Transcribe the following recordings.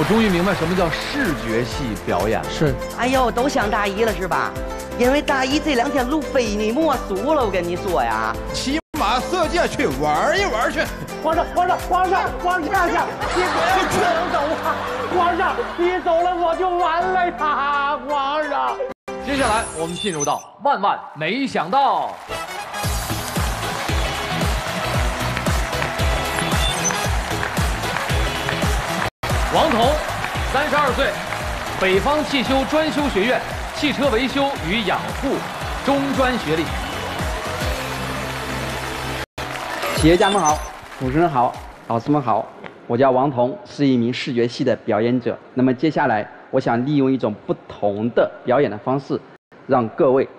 我终于明白什么叫视觉系表演了。 是。 哎呦，都想大一了是吧？因为大一这2天录非你莫属了，我跟你说呀。 骑马射箭去玩一玩去。 皇上，你不能走啊！皇上，你走了我就完了呀！皇上。 接下来我们进入到万万没想到。王彤，32岁，北方汽修专修学院汽车维修与养护中专学历。 企业家们好，主持人好，老师们好，我叫王彤，是一名视觉系的表演者。那么接下来，我想利用一种不同的表演的方式，让各位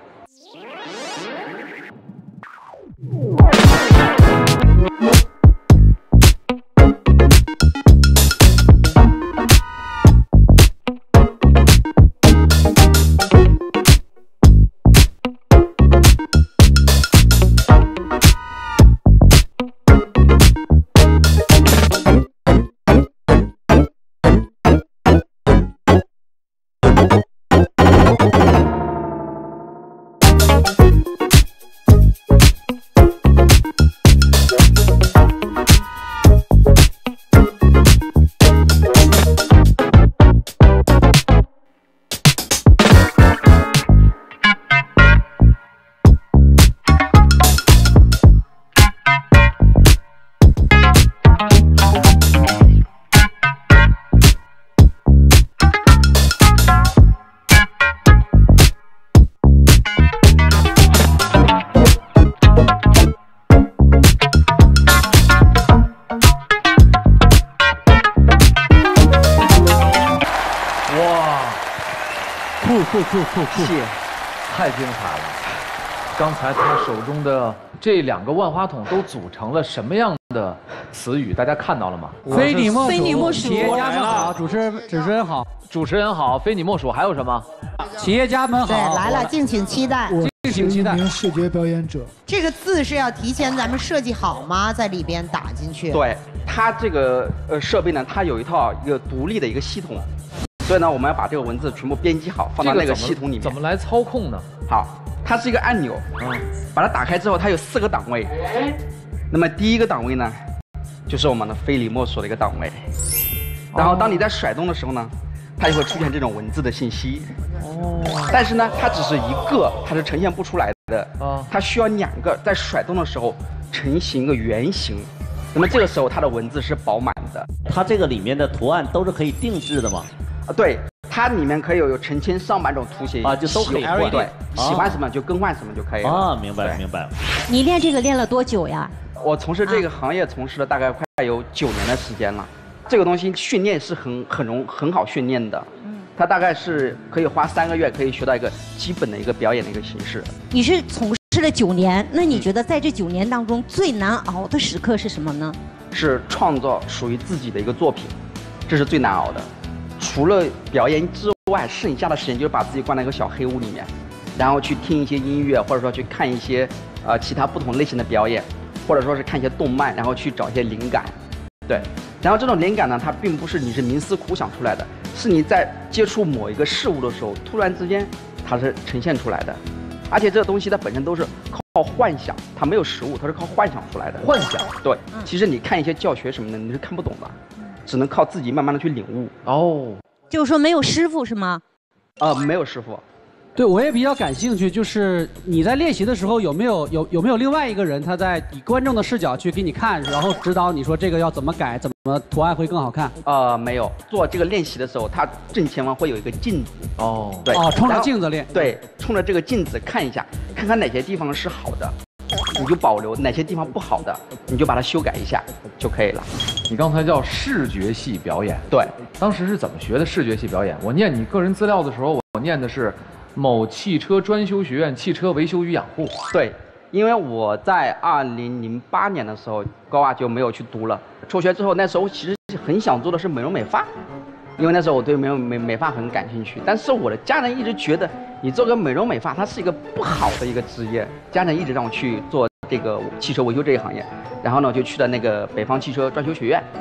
酷，太精彩了！刚才他手中的这2个万花筒都组成了什么样的词语？大家看到了吗？ 非你莫属， 非你莫属， 企业家们好，主持人好， 主持人好，非你莫属，还有什么？ 企业家们好， 对，来了，敬请期待。 敬请期待。 视觉表演者， 这个字是要提前咱们设计好吗？在里边打进去。 对它这个设备呢，它有一个独立的一个系统。所以呢，我们要把这个文字全部编辑好，放到那个系统里面。 怎么来操控呢？ 好，它是一个按钮，把它打开之后，它有4个档位。那么第1个档位呢，就是我们的非你莫属的一个档位。然后当你在甩动的时候呢，它就会出现这种文字的信息。但是呢，它只是一个，它是呈现不出来的。它需要2个在甩动的时候成型一个圆形。那么这个时候它的文字是饱满的。 它这个里面的图案都是可以定制的吗？ 对，它里面可以有成千上万种图形啊，就都可以换。 对，喜欢什么就更换什么就可以了。 啊，明白了。 你练这个练了多久呀？ 我从事这个行业从事了大概快有9年的时间了。这个东西训练是很好训练的。它大概是可以花3个月可以学到一个基本的一个表演的一个形式。 你是从事了9年，那你觉得在这9年当中最难熬的时刻是什么呢？ 是创造属于自己的一个作品，这是最难熬的。除了表演之外，剩下的时间就是把自己关在一个小黑屋里面，然后去听一些音乐，或者说去看一些其他不同类型的表演，或者说是看一些动漫，然后去找一些灵感。对，然后这种灵感呢，它并不是你是冥思苦想出来的，是你在接触某一个事物的时候，突然之间它是呈现出来的。而且这个东西它本身都是靠幻想，它没有实物，它是靠幻想出来的。 幻想， 对，其实你看一些教学什么的，你是看不懂的，只能靠自己慢慢的去领悟。 就是说没有师傅是吗？ 没有师傅。 对，我也比较感兴趣，就是你在练习的时候有没有另外一个人，他在以观众的视角去给你看，然后指导你说这个要怎么改，怎么图案会更好看？ 没有。做这个练习的时候，它正前方会有一个镜子。对。 冲着镜子练。 对，冲着这个镜子看一下，看看哪些地方是好的，你就保留；哪些地方不好的，你就把它修改一下就可以了。 你刚才叫视觉系表演。 对。 当时是怎么学的视觉系表演？我念你个人资料的时候，我念的是某汽车专修学院汽车维修与养护。 对，因为我在2008年的时候，高二就没有去读了。辍学之后，那时候其实很想做的是美容美发，因为那时候我对美发很感兴趣。但是我的家人一直觉得你做个美容美发，它是一个不好的一个职业，家人一直让我去做这个汽车维修这一行业。然后呢，就去了那个北方汽车专修学院。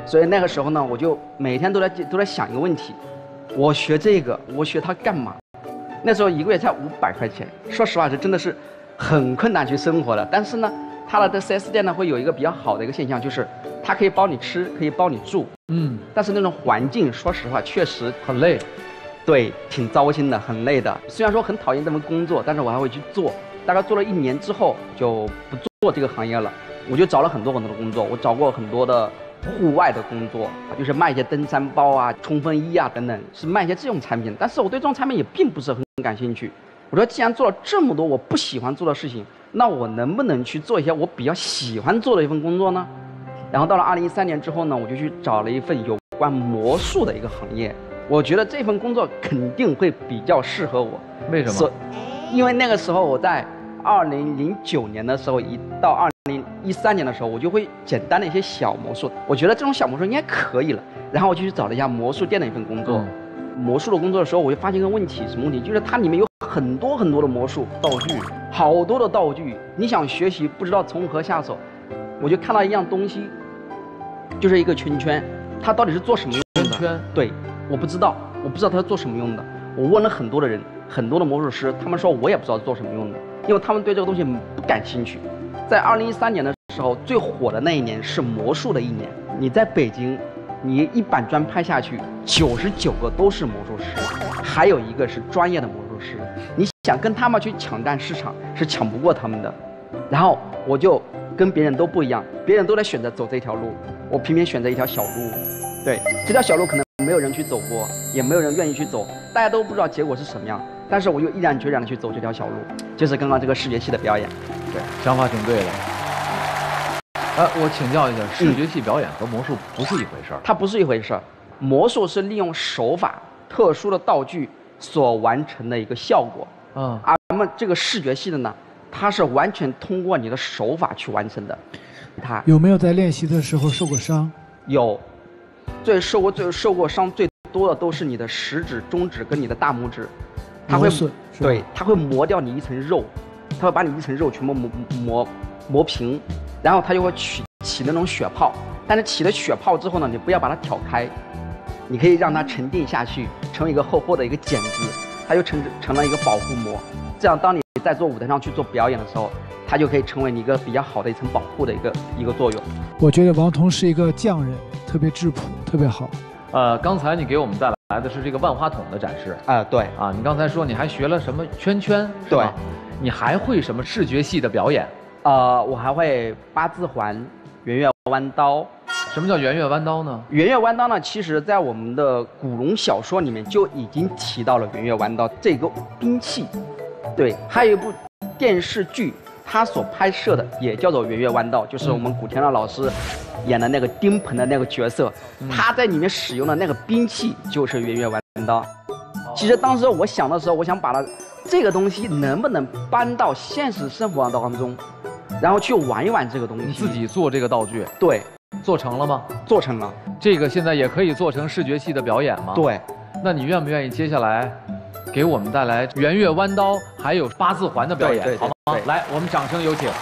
所以那个时候呢，我就每天都在想一个问题：我学这个，我学它干嘛？那时候一个月才500块钱，说实话是真的是很困难去生活的。但是呢，它的4S店呢会有一个比较好的一个现象，就是它可以包你吃，可以包你住。但是那种环境，说实话确实很累。 对，挺糟心的，很累的。虽然说很讨厌这份工作，但是我还会去做。大概做了1年之后，就不做这个行业了。我就找了很多的工作，我找过很多的户外的工作，就是卖一些登山包啊、冲锋衣啊等等，是卖一些这种产品。但是我对这种产品也并不是很感兴趣。我说，既然做了这么多我不喜欢做的事情，那我能不能去做一些我比较喜欢做的一份工作呢？然后到了2013年之后呢，我就去找了一份有关魔术的一个行业。我觉得这份工作肯定会比较适合我。 为什么？ 因为那个时候我在2009年的时候，一到2013年的时候，我就会简单的一些小魔术。我觉得这种小魔术应该可以了，然后我就去找了一家魔术店的一份工作。魔术的工作的时候，我就发现一个问题，什么问题？就是它里面有很多的魔术道具，好多的道具，你想学习不知道从何下手。我就看到一样东西，就是一个圈圈，它到底是做什么用的？ 圈圈？ 对，我不知道它是做什么用的。我问了很多的人，很多的魔术师，他们说我也不知道做什么用的，因为他们对这个东西不感兴趣。在2013年的时候，最火的那一年是魔术的一年。你在北京，你一板砖拍下去，99个都是魔术师，还有一个是专业的魔术师。你想跟他们去抢占市场，是抢不过他们的。然后我就跟别人都不一样，别人都在选择走这条路，我偏偏选择一条小路。对，这条小路可能没有人去走过，也没有人愿意去走，大家都不知道结果是什么样。但是我就毅然决然的去走这条小路，就是刚刚这个视觉系的表演。对， 想法挺对的。我请教一下，视觉系表演和魔术不是一回事儿？ 它不是一回事儿。魔术是利用手法、特殊的道具所完成的一个效果。而我们这个视觉系的呢，它是完全通过你的手法去完成的。它有没有在练习的时候受过伤？ 有，受过伤最多的都是你的食指、中指跟你的大拇指，它会对，它会磨掉你一层肉，它会把你一层肉全部磨平，然后它就会起那种血泡。但是起了血泡之后呢，你不要把它挑开，你可以让它沉淀下去，成为一个厚厚的一个茧子，它就成了一个保护膜。这样，当你在做舞台上去做表演的时候，它就可以成为你一个比较好的一层保护的一个作用。 我觉得王彤是一个匠人，特别质朴，特别好。 刚才你给我们带来的是这个万花筒的展示。 对。 你刚才说你还学了什么圈圈？ 对。 你还会什么视觉系的表演？ 我还会8字环、圆月弯刀。 什么叫圆月弯刀呢？ 圆月弯刀呢，其实在我们的古龙小说里面就已经提到了圆月弯刀这个兵器。对，还有一部电视剧，它所拍摄的也叫做圆月弯刀，就是我们古天乐老师演的那个丁鹏的那个角色，他在里面使用的那个兵器就是圆月弯刀。其实当时我想的时候，我想把这个东西能不能搬到现实生活当中，然后去玩一玩这个东西。 你自己做这个道具？ 对。 做成了吗？ 做成了。 这个现在也可以做成视觉系的表演吗？ 对。 那你愿不愿意接下来给我们带来圆月弯刀还有8字环的表演，好吗？来，我们掌声有请。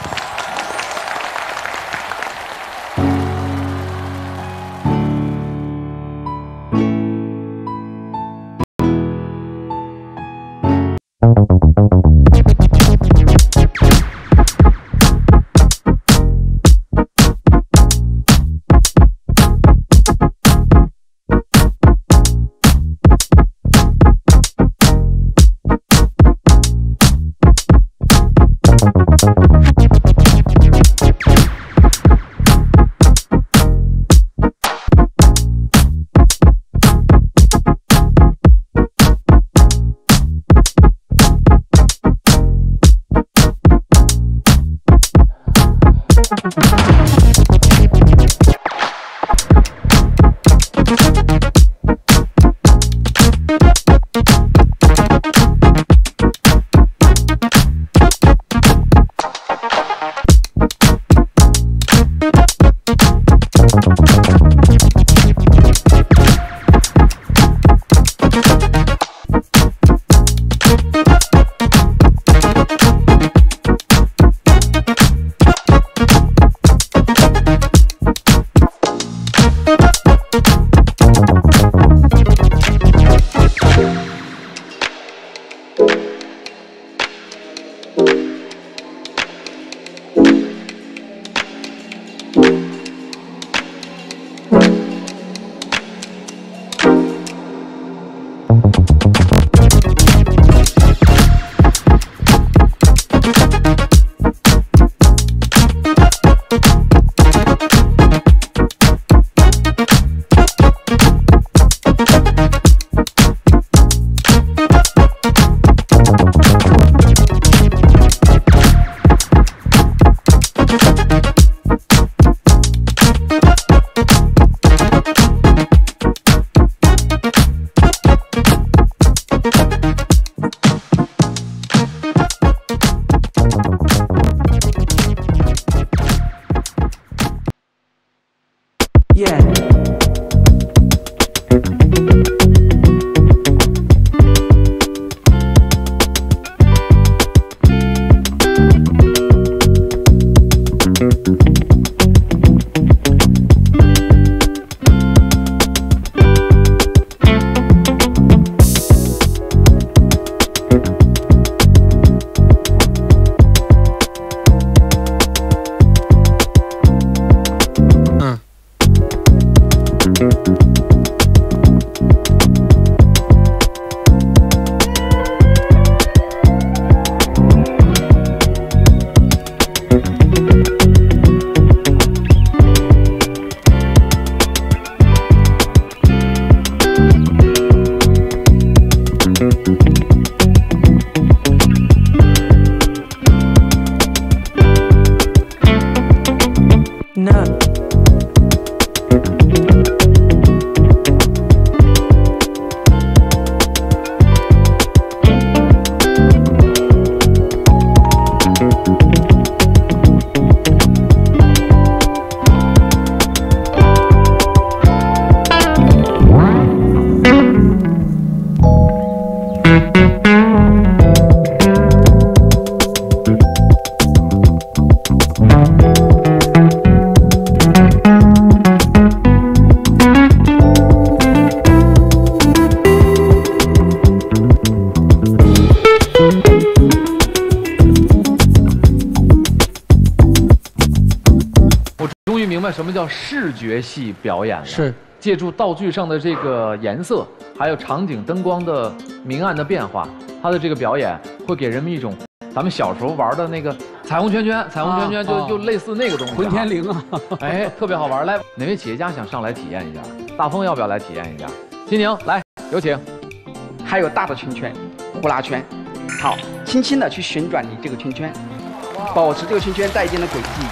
什么叫视觉系表演了？ 是借助道具上的这个颜色，还有场景灯光的明暗的变化，它的这个表演会给人们一种咱们小时候玩的那个彩虹圈圈，彩虹圈圈就类似那个东西。 混天绫啊， 哎，特别好玩。来，哪位企业家想上来体验一下？大风要不要来体验一下？金宁来，有请。 还有大的圈圈，呼啦圈。好，轻轻的去旋转你这个圈圈，保持这个圈圈在一定的轨迹。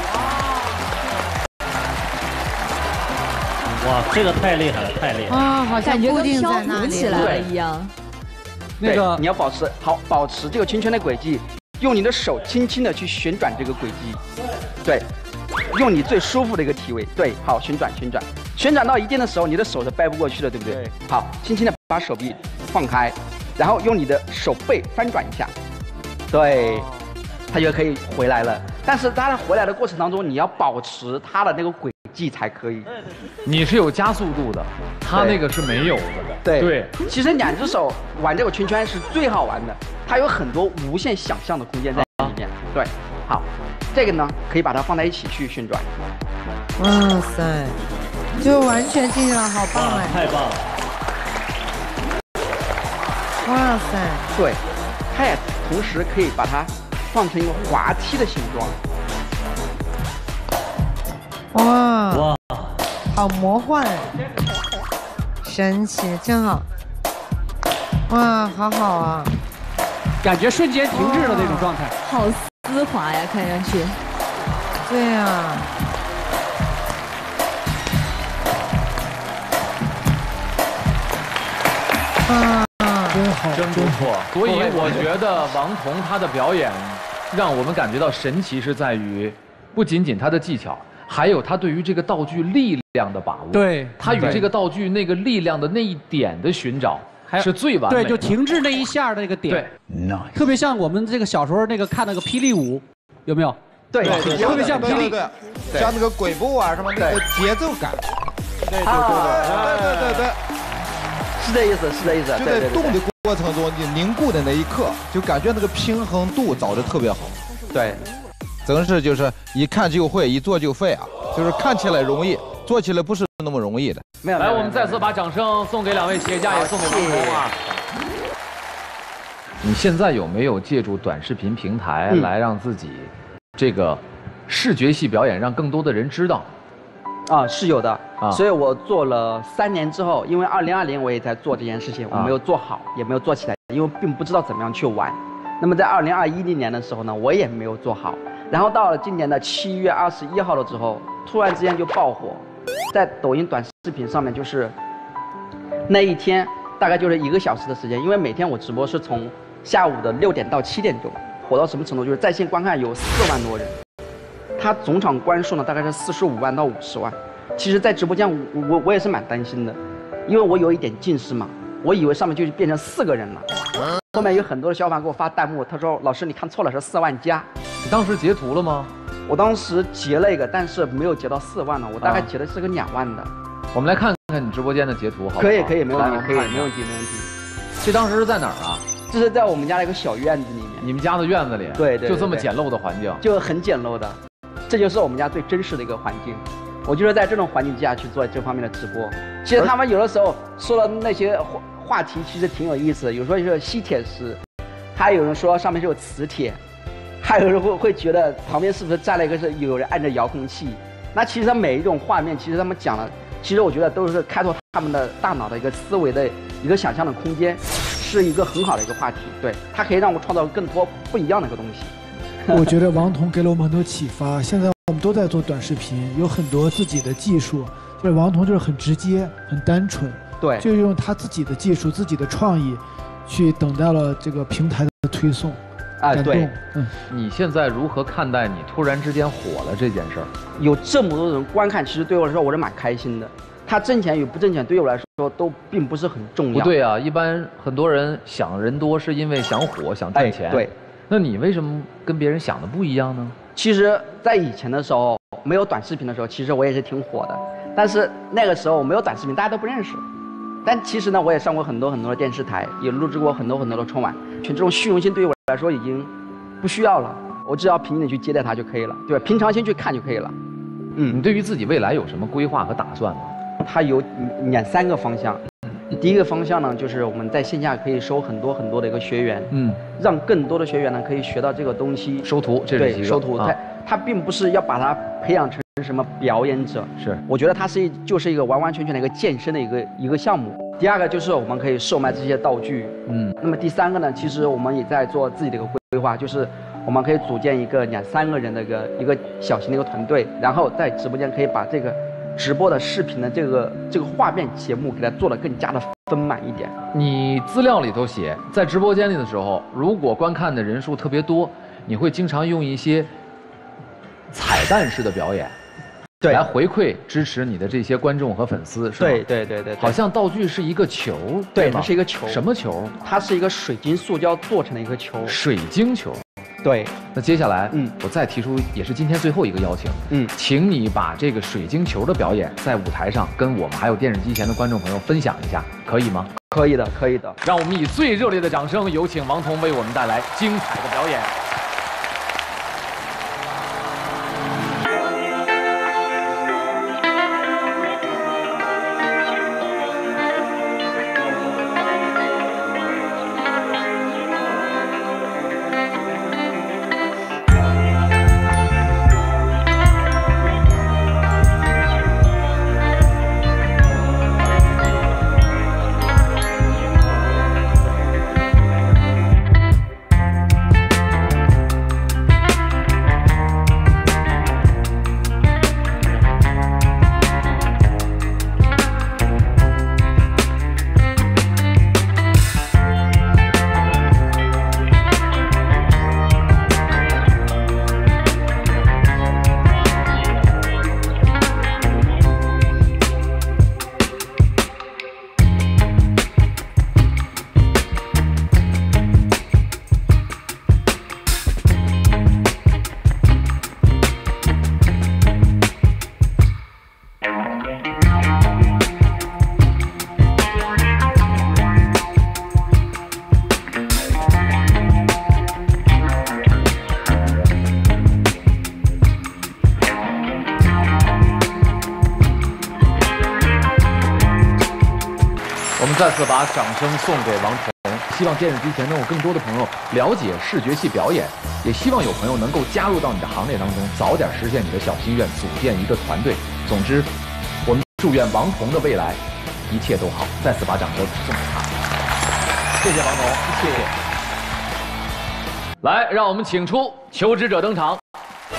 哇，这个太厉害了，太厉害了！ 啊，好像固定在那里起来了一样。 那个你要保持这个圈圈的轨迹，用你的手轻轻的去旋转这个轨迹，对，用你最舒服的一个体位，对，好，旋转到一定的时候，你的手是掰不过去的，对不对？好，轻轻的把手臂放开，然后用你的手背翻转一下，对，它就可以回来了。但是它回来的过程当中，你要保持它的那个轨迹才可以。 你是有加速度的，它那个是没有的。 对，其实两只手玩这个圈圈是最好玩的，它有很多无限想象的空间在里面。对，好，这个呢可以把它放在一起去旋转。 哇塞，就完全进去了，好棒哎！ 太棒了！ 哇塞， 对，它也同时可以把它放成一个滑梯的形状。 哇，好魔幻，神奇，真好。哇，好好啊， 感觉瞬间停滞了那种状态。 好丝滑呀，看上去。 对呀。 真好， 真不错。所以我觉得王彤他的表演，让我们感觉到神奇是在于，不仅仅他的技巧，还有他对于这个道具力量的把握。 对， 他与这个道具那个力量的那一点的寻找，是最完美的。 对，就停滞那一下的那个点。 对， 特别像我们这个小时候那个看那个霹雳舞，有没有？ 对， 特别像霹雳， 对，像那个鬼步啊什么那个节奏感。对， 是这意思，是这意思。 就在动的过程中，你凝固的那一刻，就感觉那个平衡度找的特别好。 对， 真是就是一看就会，一做就废啊！就是看起来容易，做起来不是那么容易的。 来，我们再次把掌声送给两位企业家，也送给王彤啊。你现在有没有借助短视频平台来让自己这个视觉系表演让更多的人知道？ 是有的所以我做了3年之后，因为2020我也在做这件事情，我没有做好，也没有做起来，因为并不知道怎么样去玩。那么在2021年的时候呢，我也没有做好。 然后到了今年的7月21号了之后，突然之间就爆火，在抖音短视频上面就是那一天大概就是1个小时的时间，因为每天我直播是从下午的6点到7点钟，火到什么程度？就是在线观看有4万多人，它总场观数呢大概是45万到50万。其实，在直播间我也是蛮担心的，因为我有一点近视嘛，我以为上面就变成4个人了。后面有很多的小伙伴给我发弹幕，他说：“老师，你看错了，是4万加。” 你当时截图了吗？ 我当时截了一个，但是没有截到4万了，我大概截的是个2万的。 我们来看看你直播间的截图，好不好？ 可以，没问题，可以， 没问题。这当时是在哪儿啊？ 这是在我们家的一个小院子里面。 你们家的院子里？ 对， 就这么简陋的环境， 就很简陋的，这就是我们家最真实的一个环境。我就是在这种环境之下去做这方面的直播。其实他们有的时候说的那些话题其实挺有意思的，有时候就是吸铁石，还有人说上面是有磁铁，还有人会觉得旁边是不是站了一个是有人按着遥控器。那其实他每一种画面，其实他们讲了，其实我觉得都是开拓他们的大脑的一个思维的一个想象的空间，是一个很好的一个话题。对，它可以让我创造更多不一样的一个东西。 我觉得王彤给了我们很多启发。现在我们都在做短视频，有很多自己的技术，就是王彤就是很直接、很单纯， 对， 就用他自己的技术、自己的创意，去等待了这个平台的推送。 对， 你现在如何看待你突然之间火了这件事儿？ 有这么多人观看，其实对我来说我是蛮开心的。他挣钱与不挣钱对我来说都并不是很重要。 不对啊，一般很多人想人多是因为想火、想挣钱。 对。 那你为什么跟别人想的不一样呢？ 其实，在以前的时候，没有短视频的时候，其实我也是挺火的。但是那个时候没有短视频，大家都不认识。但其实呢，我也上过很多的电视台，也录制过很多的春晚。全这种虚荣心对于我来说已经不需要了，我只要平静的去接待它就可以了，对吧？平常心去看就可以了。 你对于自己未来有什么规划和打算吗？ 它有3个方向。第一个方向呢，就是我们在线下可以收很多的一个学员，让更多的学员呢可以学到这个东西。 收徒，这是一个。 对，收徒，他并不是要把他培养成什么表演者， 是， 我觉得它就是一个完完全全的一个健身的一个项目。第二个就是我们可以售卖这些道具，那么第3个呢，其实我们也在做自己的一个规划，就是我们可以组建一个2、3个人的一个小型的一个团队，然后在直播间可以把这个直播的视频的这个画面节目给它做得更加的丰满一点。 你资料里头写，在直播间里的时候，如果观看的人数特别多，你会经常用一些彩蛋式的表演， 对， 来回馈支持你的这些观众和粉丝，是吧？ 对。 好像道具是一个球， 对，它是一个球。 什么球？ 它是一个水晶塑胶做成的一个球。 水晶球。 对， 那接下来，我再提出也是今天最后一个邀请，请你把这个水晶球的表演在舞台上跟我们还有电视机前的观众朋友分享一下，可以吗？ 可以的，可以的。 让我们以最热烈的掌声，有请王彤为我们带来精彩的表演。再次把掌声送给王彤，希望电视机前能有更多的朋友了解视觉系表演，也希望有朋友能够加入到你的行列当中，早点实现你的小心愿，组建一个团队。总之，我们祝愿王彤的未来一切都好。再次把掌声送给他，谢谢王彤，谢谢。来，让我们请出求职者登场。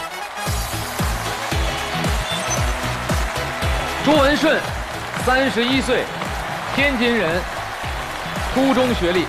朱文顺，31岁，天津人，初中学历。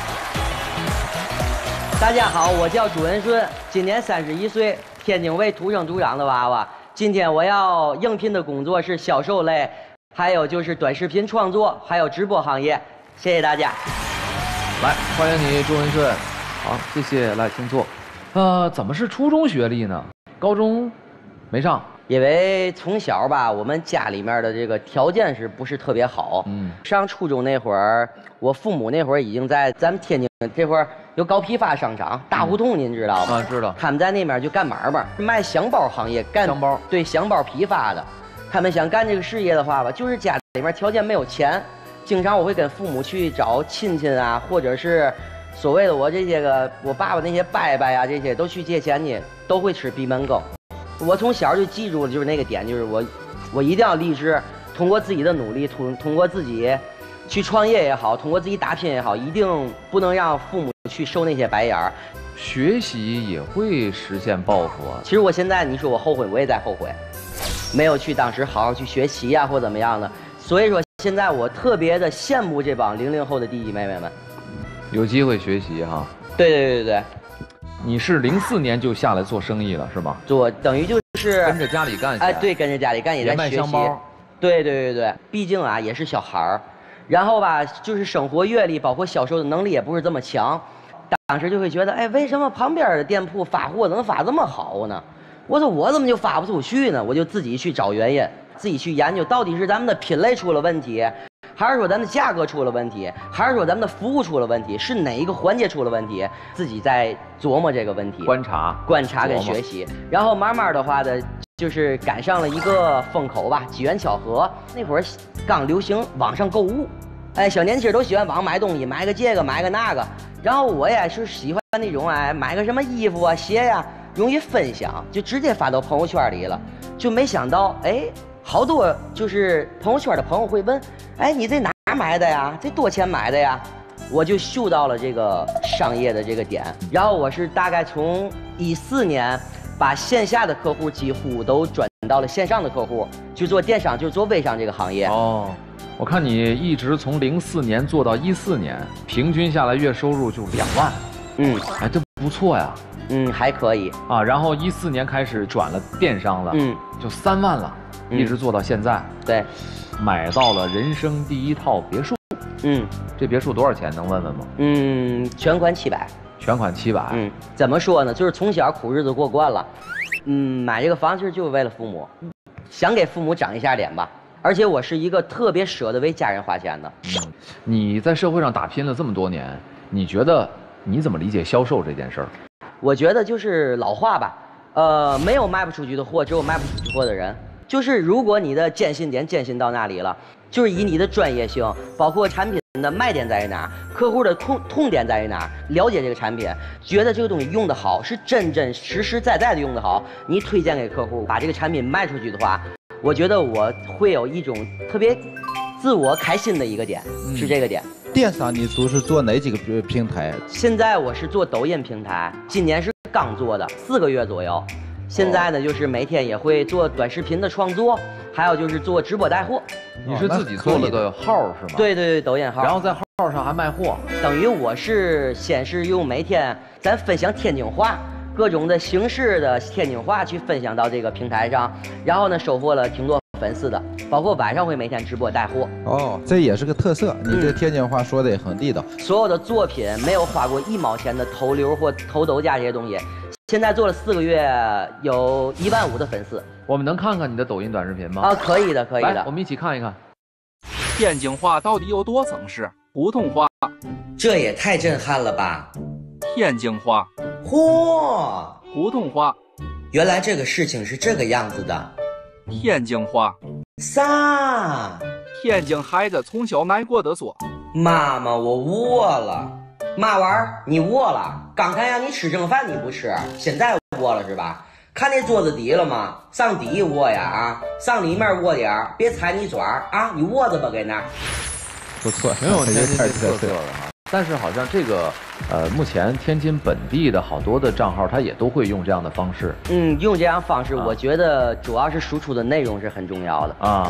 大家好，我叫朱文顺，今年31岁，天津卫土生土长的娃娃。今天我要应聘的工作是销售类，还有就是短视频创作，还有直播行业。谢谢大家。 来，欢迎你，朱文顺。好，谢谢，来，请坐。怎么是初中学历呢？高中没上。 因为从小吧，我们家里面的这个条件是不是特别好？上初中那会儿，我父母那会儿已经在咱们天津这会儿有搞批发商场，大胡同您知道吗？ 知道。 他们在那边就干买卖，卖箱包行业，干箱包。 对，箱包批发的。他们想干这个事业的话吧，就是家里面条件没有钱，经常我会跟父母去找亲戚啊，或者是所谓的我这些个我爸爸那些伯伯呀，这些都去借钱去，都会吃闭门羹。我从小就记住了，就是那个点，就是我一定要立志，通过自己的努力，通过自己去创业也好，通过自己打拼也好，一定不能让父母去受那些白眼儿。 学习也会实现抱负啊。 其实我现在你说我后悔，我也在后悔，没有去当时好好去学习呀，或怎么样的。所以说现在我特别的羡慕这帮00后的弟弟妹妹们， 有机会学习哈。 对。 你是04年就下来做生意了是吧？ 做等于就是跟着家里干。 哎，对，跟着家里干也在学习。 卖箱包。 对，毕竟啊也是小孩儿，然后吧就是生活阅历包括销售的能力也不是这么强，当时就会觉得，哎，为什么旁边的店铺发货能发这么好呢？我说我怎么就发不出去呢？我就自己去找原因，自己去研究到底是咱们的品类出了问题，还是说咱们的价格出了问题，还是说咱们的服务出了问题，是哪一个环节出了问题？自己在琢磨这个问题，观察跟学习，然后慢慢的话的，就是赶上了一个风口吧，机缘巧合，那会儿刚流行网上购物，哎，小年轻都喜欢网上买东西，买个这个买个那个，然后我也是喜欢那种哎，买个什么衣服啊鞋呀，容易分享，就直接发到朋友圈里了，就没想到哎。好多就是朋友圈的朋友会问，哎，你在哪买的呀？这多钱买的呀？我就嗅到了这个商业的这个点，然后我是大概从14年把线下的客户几乎都转到了线上的客户，去做电商，就是做微商这个行业。 哦，我看你一直从04年做到14年，平均下来月收入就2万。哎，这不错呀。 还可以啊。然后14年开始转了电商了，就3万了。一直做到现在， 对， 买到了人生第一套别墅，这别墅多少钱？能问问吗？ 全款700， 全款700， 怎么说呢？就是从小苦日子过惯了，买这个房子就是为了父母，想给父母长一下脸吧。而且我是一个特别舍得为家人花钱的。 你在社会上打拼了这么多年，你觉得你怎么理解销售这件事儿？ 我觉得就是老话吧，没有卖不出去的货，只有卖不出去货的人。就是如果你的坚信点坚信到那里了，就是以你的专业性，包括产品的卖点在于哪，客户的痛点在于哪，了解这个产品，觉得这个东西用得好，是真真实实在在的用得好，你推荐给客户，把这个产品卖出去的话，我觉得我会有一种特别自我开心的一个点，是这个点。 电商你都是做哪几个平台？ 现在我是做抖音平台，今年是刚做的4个月左右。现在呢，就是每天也会做短视频的创作，还有就是做直播带货。 你是自己做了个号是吗？ 对，抖音号。 然后在号上还卖货， 等于我是先是用每天咱分享天津话，各种的形式的天津话去分享到这个平台上，然后呢收获了挺多粉丝的，包括晚上会每天直播带货。 哦，这也是个特色，你这天津话说的也很地道。 所有的作品没有花过1毛钱的投流或投抖价这些东西。现在做了4个月，有1万5的粉丝。 我们能看看你的抖音短视频吗？ 啊，可以的，可以的。 来，我们一起看一看。 天津话到底有多省事？普通话， 这也太震撼了吧！ 天津话， 嚯！ 普通话， 原来这个事情是这个样子的。 天津话， 啥？ 天津孩子从小挨过的说。 妈妈，我饿了。嘛玩意儿？你饿了？刚才让你吃剩饭你不吃，现在饿了是吧？看那桌子底了吗？上底窝呀啊，上里面窝点儿，别踩你爪啊！你窝着吧，给那儿。 不错， 挺有天津特色的哈。但是好像这个目前天津本地的好多的账号，他也都会用这样的方式。 用这样方式，我觉得主要是输出的内容是很重要的啊。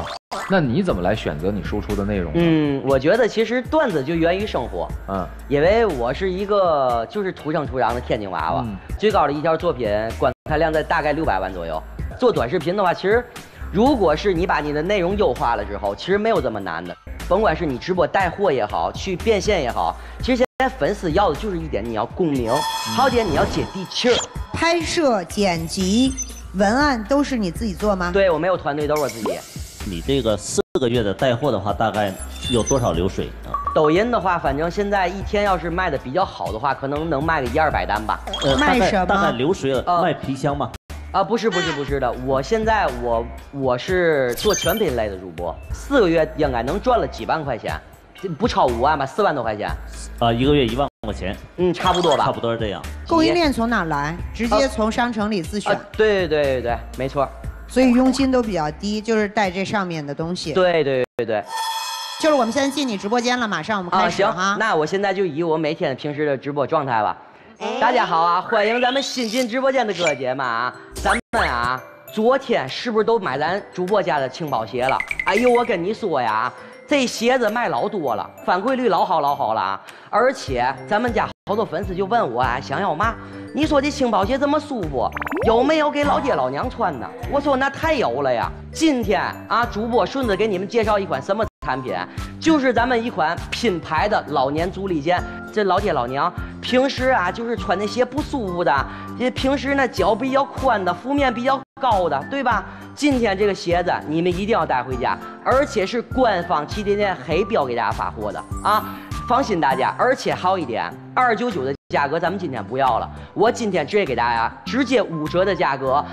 那你怎么来选择你输出的内容？ 我觉得其实段子就源于生活。因为我是一个就是土生土长的天津娃娃，最高的一条作品观看量在大概600万左右。做短视频的话，其实如果是你把你的内容优化了之后，其实没有这么难的。甭管是你直播带货也好，去变现也好，其实现在粉丝要的就是一点，你要共鸣，还有一点你要接地气儿。 拍摄、剪辑、文案都是你自己做吗？ 对，我没有团队，都是我自己。 你这个4个月的带货的话，大概有多少流水啊？ 抖音的话，反正现在一天要是卖的比较好的话，可能能卖个100-200单吧。 卖什么？ 大概流水卖皮箱吗？ 不是的，我现在我是做全品类的主播，4个月应该能赚了几万块钱，不超5万吧，4万多块钱。 1个月1万块钱。 差不多吧。 差不多是这样。 供应链从哪来？直接从商城里自选。 对，没错。 所以佣金都比较低，就是带这上面的东西。 对。 就是我们现在进你直播间了，马上我们开始哈。 行，那我现在就以我每天平时的直播状态吧。大家好啊，欢迎咱们新进直播间的哥哥姐们啊！咱们啊，昨天是不是都买咱主播家的轻跑鞋了？哎呦，我跟你说呀，这鞋子卖老多了，反馈率老好了啊！而且咱们家好多粉丝就问我啊，想要嘛？你说这轻跑鞋这么舒服，有没有给老爹老娘穿呢？我说那太有了呀！今天啊，主播顺子给你们介绍一款什么产品？就是咱们一款品牌的老年足力健。这老爹老娘平时啊，就是穿那鞋不舒服的，这平时呢脚比较宽的，幅面比较高的，对吧？今天这个鞋子你们一定要带回家，而且是官方旗舰店黑标给大家发货的啊！放心大家，而且还有一点，299的价格咱们今天不要了，我今天直接给大家直接5折的价格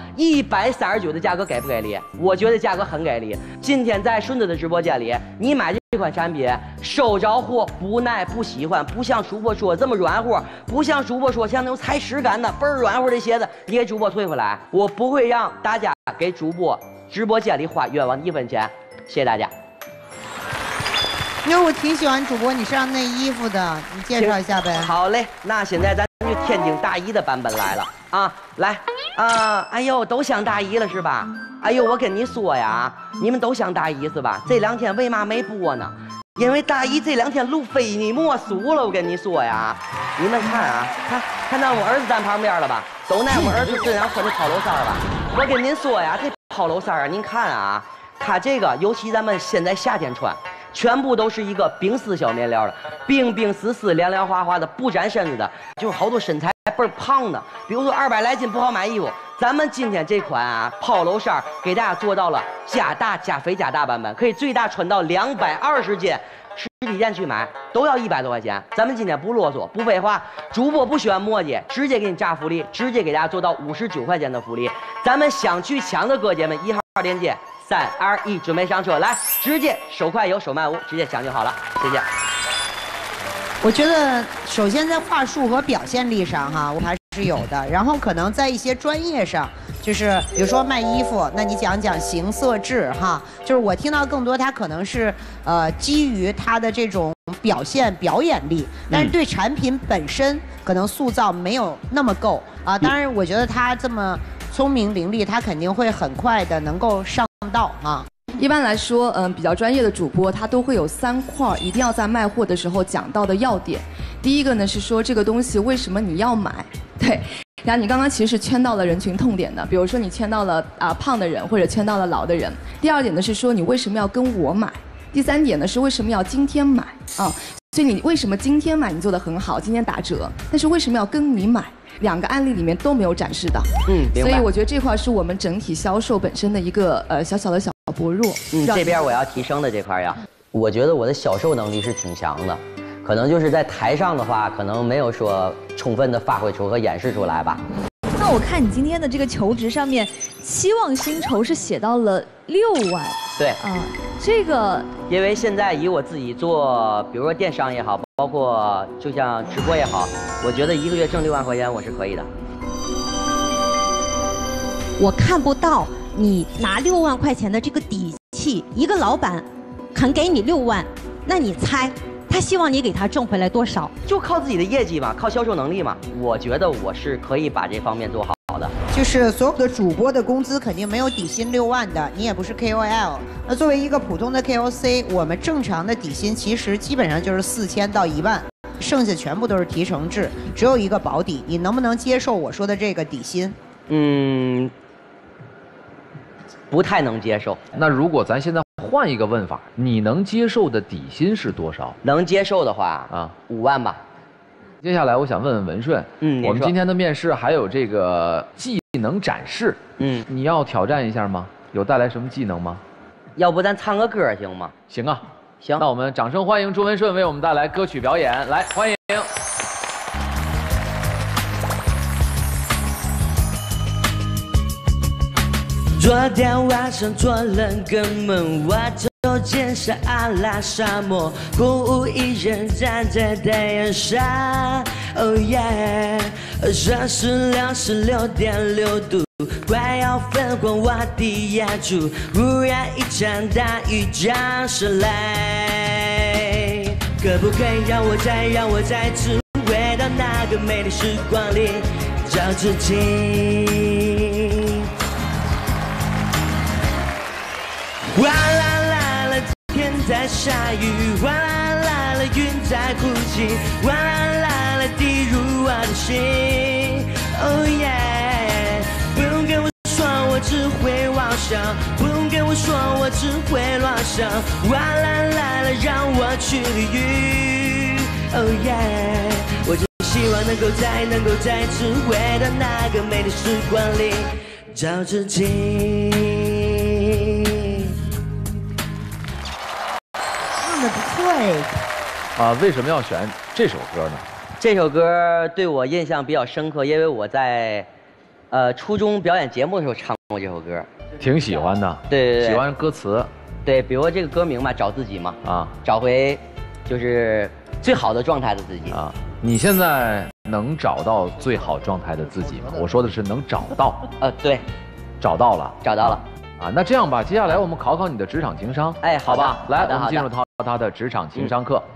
，139的价格给不给力？我觉得价格很给力。今天在顺子的直播间里，你买这款产品收着货不耐不喜欢，不像主播说这么软乎，不像主播说像那种踩屎感的倍儿软乎的鞋子，你给主播退回来，我不会让大家给主播直播间里花冤枉1分钱，谢谢大家。 因为我挺喜欢主播你身上那衣服的，你介绍一下呗。 好嘞，那现在咱就天津大衣的版本来了啊，来啊，哎呦，都想大衣了是吧？哎呦，我跟你说呀，你们都想大衣是吧？这2天为嘛没播呢？因为大衣这2天录非你莫属了，我跟你说呀，你们看啊，看到我儿子站旁边了吧？都奈我儿子身上穿的polo衫吧？我跟您说呀，这polo衫啊，您看啊，它这个尤其咱们现在夏天穿。全部都是一个冰丝小面料的，冰冰丝丝、凉凉滑滑的，不沾身子的，就是好多身材倍儿胖的，比如说200来斤不好买衣服。咱们今天这款啊polo衫给大家做到了加大、加肥、加大版本，可以最大穿到220斤。实体店去买都要100多块钱。咱们今天不啰嗦，不废话，主播不喜欢磨叽，直接给你炸福利，直接给大家做到59块钱的福利。咱们想去抢的哥姐们，1号链接。3、2、1，准备上车，来，直接手快有，手慢无，直接抢就好了，谢谢。 我觉得首先在话术和表现力上哈，我还是有的。然后可能在一些专业上，就是比如说卖衣服，那你讲讲形色质哈，就是我听到更多，它可能是基于它的这种表现表演力，但是对产品本身可能塑造没有那么够啊。当然，我觉得他这么聪明伶俐，他肯定会很快的能够上道啊。 一般来说，比较专业的主播，他都会有3块一定要在卖货的时候讲到的要点。第一个呢是说这个东西为什么你要买，对。然后你刚刚其实是圈到了人群痛点的，比如说你圈到了胖的人或者圈到了老的人。第2点呢是说你为什么要跟我买。第3点呢是为什么要今天买啊？所以你为什么今天买你做得很好，今天打折，但是为什么要跟你买？2个案例里面都没有展示的，所以我觉得这块是我们整体销售本身的一个小小的小薄弱。 这边我要提升的这块呀，我觉得我的销售能力是挺强的，可能就是在台上的话，可能没有说充分的发挥出和演示出来吧。 那我看你今天的这个求职上面，期望薪酬是写到了6万。 对这个因为现在以我自己做，比如说电商也好，包括就像直播也好，我觉得1个月挣6万块钱我是可以的。 我看不到你拿6万块钱的这个底气，一个老板肯给你6万，那你猜他希望你给他挣回来多少？ 就靠自己的业绩嘛，靠销售能力嘛。我觉得我是可以把这方面做好的。 就是所有的主播的工资肯定没有底薪6万的，你也不是 KOL。那作为一个普通的 KOC， 我们正常的底薪其实基本上就是4000到1万，剩下全部都是提成制，只有一个保底。你能不能接受我说的这个底薪？ 不太能接受。 那如果咱现在换一个问法，你能接受的底薪是多少？ 能接受的话啊，5万吧。 接下来我想问问文顺，我们今天的面试还有这个技能展示，你要挑战一下吗？有带来什么技能吗？ 要不咱唱个歌行吗？ 行啊， 行。 那我们掌声欢迎朱文顺为我们带来歌曲表演，来欢迎。 昨天晚上做了个梦，我走进撒哈拉沙漠，空无一人站在太阳下。Oh yeah， 摄氏66.6度，快要焚光我的眼珠。忽然一场大雨降下来，可不可以让我再次回到那个美丽时光里，找自己？哗啦啦啦，天在下雨，哗啦啦啦，云在哭泣，哗啦啦啦，滴入我的心。Oh yeah， 不用跟我说，我只会妄想，不用跟我说，我只会乱想，哗啦啦啦，让我去淋雨。Oh yeah， 我只希望能够再次回到那个美丽时光里，找自己。 唱的不错啊，为什么要选这首歌呢？ 这首歌对我印象比较深刻，因为我在初中表演节目的时候唱过这首歌， 挺喜欢的。 对， 喜欢歌词。 对，比如这个歌名嘛，找自己嘛， 啊， 找回就是最好的状态的自己啊。你现在能找到最好状态的自己吗？我说的是能找到。 对， 找到了， 找到了。 啊，那这样吧，接下来我们考考你的职场情商。 哎， 好吧，来，我们进入到他的职场情商课。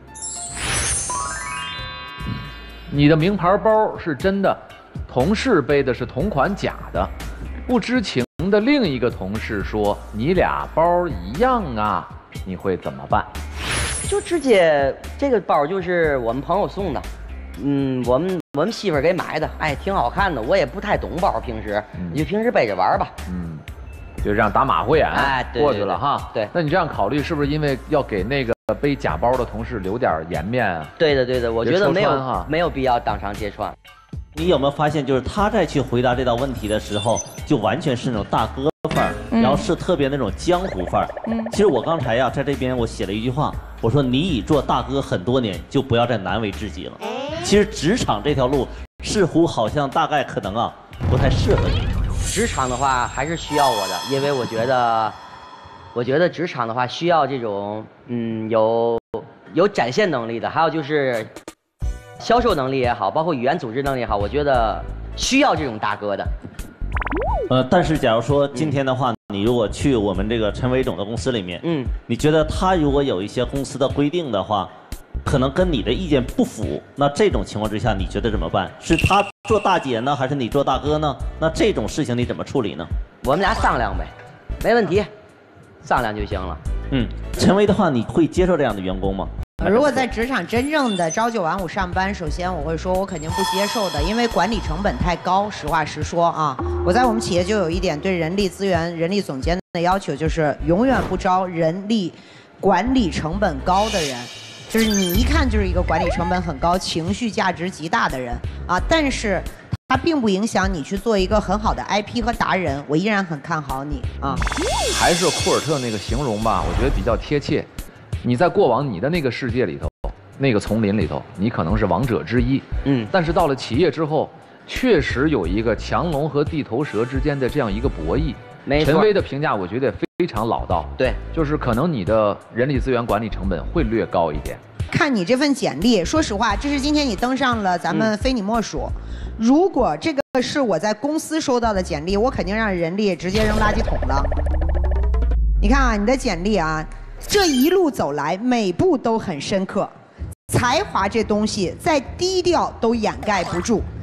你的名牌包是真的，同事背的是同款假的，不知情的另一个同事说你俩包一样啊，你会怎么办？ 就直接这个包就是我们朋友送的，我们媳妇儿给买的，哎，挺好看的。我也不太懂包，平时你就平时背着玩吧。 就这样打马虎眼， 哎， 过去了哈。 对， 那你这样考虑是不是因为要给那个背假包的同事留点颜面啊？ 对的，我觉得没有必要当场揭穿。 你有没有发现，就是他在去回答这道问题的时候，就完全是那种大哥范儿，然后是特别那种江湖范儿。其实我刚才呀，在这边我写了一句话，我说你已做大哥很多年，就不要再难为自己了。其实职场这条路似乎好像大概可能啊不太适合你。 职场的话还是需要我的，因为我觉得职场的话需要这种有展现能力的，还有就是销售能力也好，包括语言组织能力也好，我觉得需要这种大哥的。 但是假如说今天的话，你如果去我们这个陈伟总的公司里面，你觉得他如果有一些公司的规定的话，可能跟你的意见不符，那这种情况之下，你觉得怎么办？是他做大姐呢，还是你做大哥呢？那这种事情你怎么处理呢？ 我们俩商量呗，没问题，商量就行了。 陈伟的话，你会接受这样的员工吗？ 如果在职场真正的朝9晚5上班，首先我会说我肯定不接受的，因为管理成本太高。实话实说啊，我在我们企业就有一点对人力资源、人力总监的要求，就是永远不招人力管理成本高的人。就是你一看就是一个管理成本很高、情绪价值极大的人啊，但是它并不影响你去做一个很好的 IP 和达人，我依然很看好你啊。 还是库尔特那个形容吧，我觉得比较贴切。你在过往你的那个世界里头，那个丛林里头，你可能是王者之一，但是到了企业之后，确实有一个强龙和地头蛇之间的这样一个博弈。陈威的评价我觉得非常老道， 对， 就是可能你的人力资源管理成本会略高一点。 看你这份简历，说实话，这是今天你登上了咱们非你莫属。如果这个是我在公司收到的简历，我肯定让人力直接扔垃圾桶了。你看啊，你的简历啊，这一路走来每步都很深刻，才华这东西再低调都掩盖不住。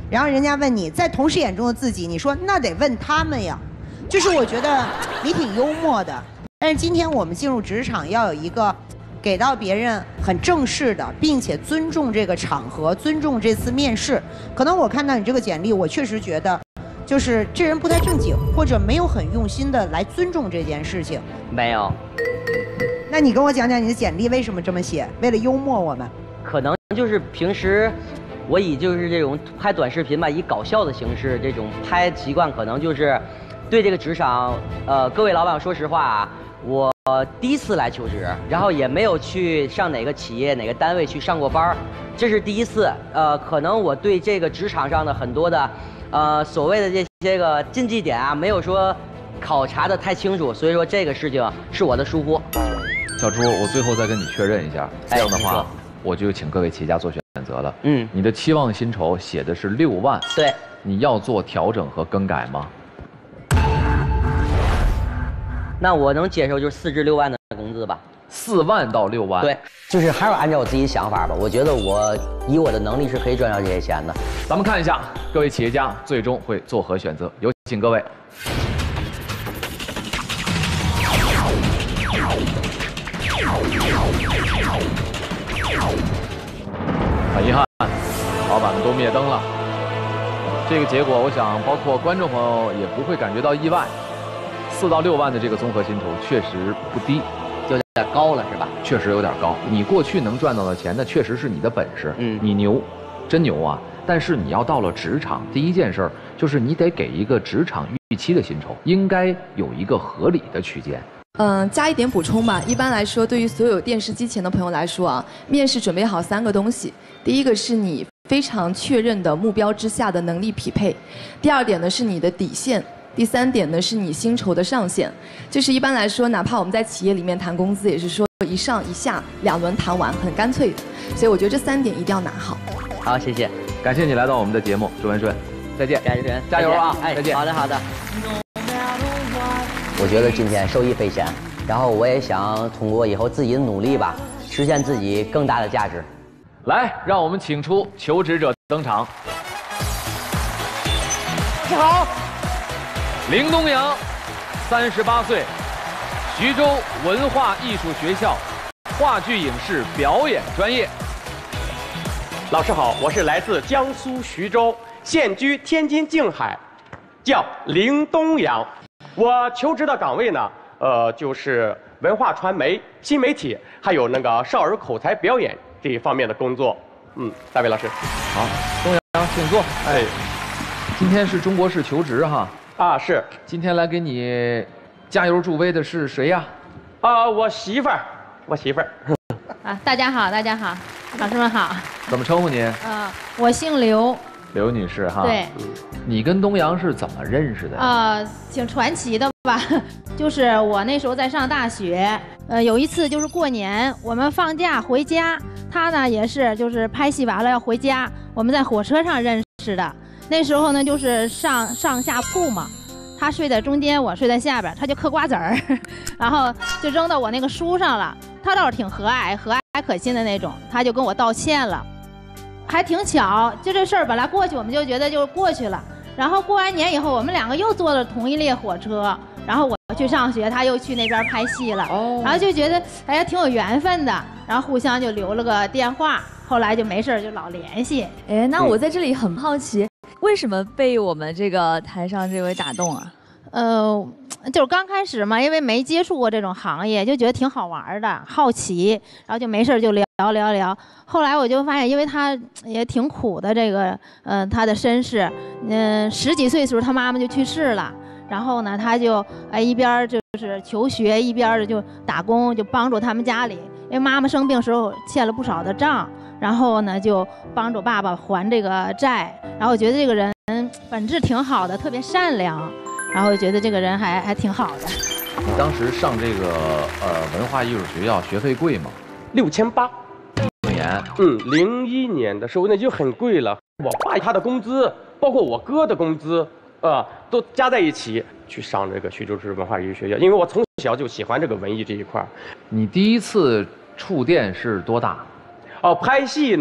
然后人家问你在同事眼中的自己，你说那得问他们呀。就是我觉得你挺幽默的，但是今天我们进入职场要有一个给到别人很正式的，并且尊重这个场合，尊重这次面试。可能我看到你这个简历，我确实觉得就是这人不太正经，或者没有很用心的来尊重这件事情。 没有。 那你跟我讲讲你的简历为什么这么写？为了幽默我们？ 可能就是平时我以就是这种拍短视频吧，以搞笑的形式这种拍习惯，可能就是对这个职场，各位老板，说实话啊，我第一次来求职，然后也没有去上哪个企业、哪个单位去上过班，这是第一次。可能我对这个职场上的很多的，所谓的这些个禁忌点啊，没有说考察的太清楚，所以说这个事情是我的疏忽。 小朱，我最后再跟你确认一下，这样的话，我就请各位企业家做选择了。你的期望薪酬写的是6万， 对， 你要做调整和更改吗？ 那我能接受就是4至6万的工资吧 ，4万到6万。 对，就是还是按照我自己的想法吧。我觉得我以我的能力是可以赚到这些钱的。 咱们看一下各位企业家最终会作何选择，有请各位。很遗憾，老板们都灭灯了。这个结果，我想包括观众朋友也不会感觉到意外。4到6万的这个综合薪酬确实不低， 有点高了是吧？ 确实有点高。你过去能赚到的钱，那确实是你的本事，你牛，真牛啊！但是你要到了职场，第一件事儿就是你得给一个职场预期的薪酬，应该有一个合理的区间。 加一点补充吧。一般来说，对于所有电视机前的朋友来说啊，面试准备好3个东西。第一个是你非常确认的目标之下的能力匹配，第二点呢是你的底线。第3点呢是你薪酬的上限，就是一般来说，哪怕我们在企业里面谈工资，也是说一上一下2轮谈完，很干脆的。所以我觉得这3点一定要拿好。 好，谢谢， 感谢你来到我们的节目，祝文顺，再见， 感谢， 加油啊！ 哎， 再见。 好的，好的。我觉得今天受益匪浅，然后我也想通过以后自己的努力吧，实现自己更大的价值。 来，让我们请出求职者登场。 你好。 林东阳，38岁，徐州文化艺术学校话剧影视表演专业。 老师好，我是来自江苏徐州，现居天津静海，叫林东阳。我求职的岗位呢，就是文化传媒、新媒体，还有那个少儿口才表演这一方面的工作。大卫老师， 好，东阳，请坐。哎，今天是中国式求职哈。 啊，是。 今天来给你加油助威的是谁呀？ 我媳妇儿。 啊，大家好，大家好，老师们好。 怎么称呼您？ 我姓刘。 刘女士哈。 对。 你跟东阳是怎么认识的？ 挺传奇的吧？就是我那时候在上大学，有一次就是过年，我们放假回家，他呢也是就是拍戏完了要回家，我们在火车上认识的。那时候呢，就是上下铺嘛，他睡在中间，我睡在下边，他就嗑瓜子儿，然后就扔到我那个书上了。他倒是挺和蔼可亲的那种，他就跟我道歉了，还挺巧。就这事儿本来过去，我们就觉得就过去了。然后过完年以后，我们2个又坐了同一列火车，然后我去上学，他又去那边拍戏了。然后就觉得哎呀挺有缘分的，然后互相就留了个电话，后来就没事就老联系。 哎，那我在这里很好奇。为什么被我们这个台上这位打动啊？ 就是刚开始嘛，因为没接触过这种行业，就觉得挺好玩的，好奇，然后就没事就聊。后来我就发现，因为他也挺苦的，这个他的身世，10几岁的时候他妈妈就去世了，然后呢他就一边就是求学，一边就打工，就帮助他们家里，因为妈妈生病时候欠了不少的账。然后呢，就帮助爸爸还这个债。然后我觉得这个人本质挺好的，特别善良。然后觉得这个人还挺好的。 你当时上这个文化艺术学校学费贵吗 ？6800。 1年。 01年的时候那就很贵了。我爸他的工资，包括我哥的工资，都加在一起去上这个徐州市文化艺术学校，因为我从小就喜欢这个文艺这一块。 你第一次触电是多大？ 拍戏呢，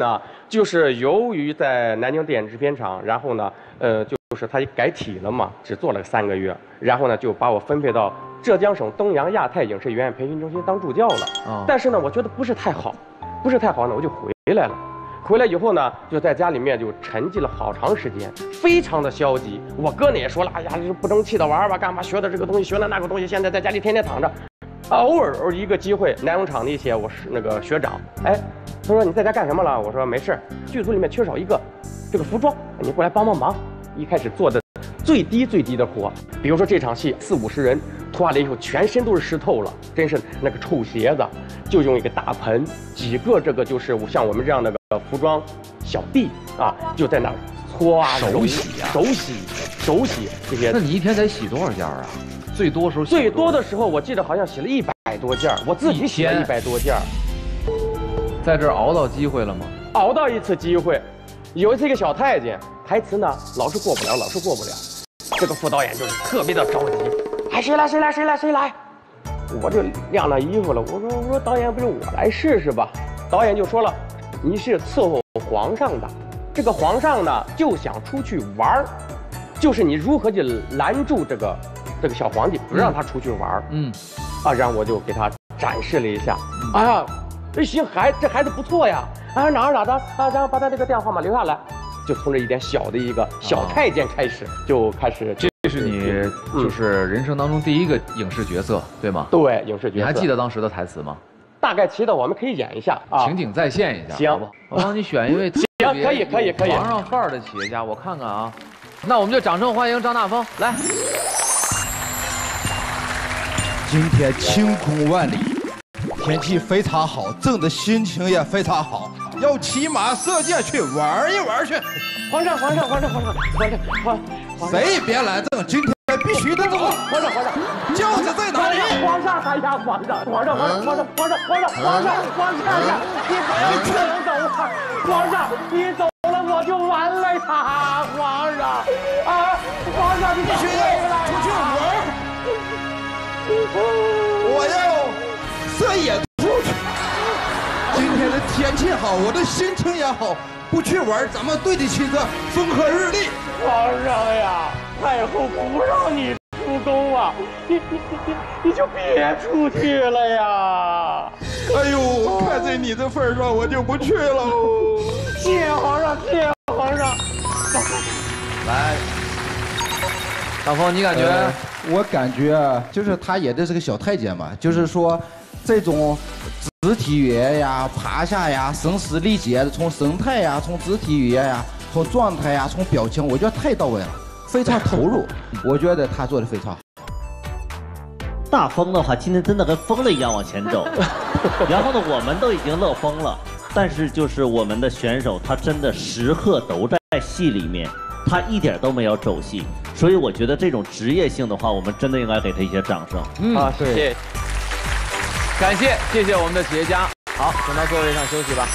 就是由于在南京电影制片厂，然后呢，就是他改体了嘛，只做了3个月，然后呢就把我分配到浙江省东阳亚太影视学院培训中心当助教了。但是呢，我觉得不是太好呢，我就回来了。回来以后呢，就在家里面就沉寂了好长时间，非常的消极。我哥呢也说了，哎呀，就不争气的玩吧，干嘛学的这个东西，学的那个东西，现在在家里天天躺着。偶尔一个机会，南影厂的一些我是那个学长，哎，他说你在家干什么了？我说没事，剧组里面缺少一个这个服装，你过来帮忙。一开始做的最低的活，比如说这场戏40-50人，脱完了以后全身都是湿透了，真是那个臭鞋子，就用一个大盆，几个这个就是像我们这样的服装小弟啊，就在那儿搓啊、手洗这些。 那你一天得洗多少件啊？最多的时候，我记得好像洗了100多件，我自己洗了100多件。 在这儿熬到机会了吗？ 熬到一次机会，有一次一个小太监，台词呢老是过不了。这个副导演就是特别的着急，哎，谁来？我就晾了衣服了，我说导演，不是我来试试吧？导演就说了，你是伺候皇上的，这个皇上呢就想出去玩儿，就是你如何去拦住这个小皇帝，不让他出去玩儿。然后我就给他展示了一下，哎呀，行，这孩子不错呀，啊哪的啊，然后把他这个电话号码留下来，就从这一点小的一个小太监开始，就开始。 这是你就是人生当中第一个影视角色，对吗？ 对，影视角色。 你还记得当时的台词吗？ 大概记得，我们可以演一下啊， 情景再现一下， 行， 好不？我帮你选一位特别皇上范儿的企业家，我看看啊。那我们就掌声欢迎张大峰来。 今天晴空万里，天气非常好，朕的心情也非常好，要骑马射箭去玩一玩去。 皇上， 谁别拦朕，今天必须得走。 皇上， 轿子在哪里？ 皇上，哎呀，皇上，你不能走啊！皇上，你走了我就完了呀！皇上，啊，皇上，你必须出去玩。我要射野出去。今天的天气好，我的心情也好，不去玩咱们对得起这风和日丽。 皇上呀，太后不让你出宫啊，你就别出去了呀！ 哎呦，看在你这份上，我就不去了。 谢皇上， 来，大峰，你感觉？ 我感觉就是他演的是个小太监嘛，就是说这种肢体语言呀、爬下呀、声嘶力竭的，从神态呀、从肢体语言呀、从状态呀、从表情，我觉得太到位了，非常投入。我觉得他做的非常好。 大风的话，今天真的跟疯了一样往前走，然后呢，我们都已经乐疯了，但是就是我们的选手，他真的时刻都在戏里面，他一点都没有走戏，所以我觉得这种职业性的话，我们真的应该给他一些掌声。 好，谢谢，感谢我们的企业家。好，请到座位上休息吧。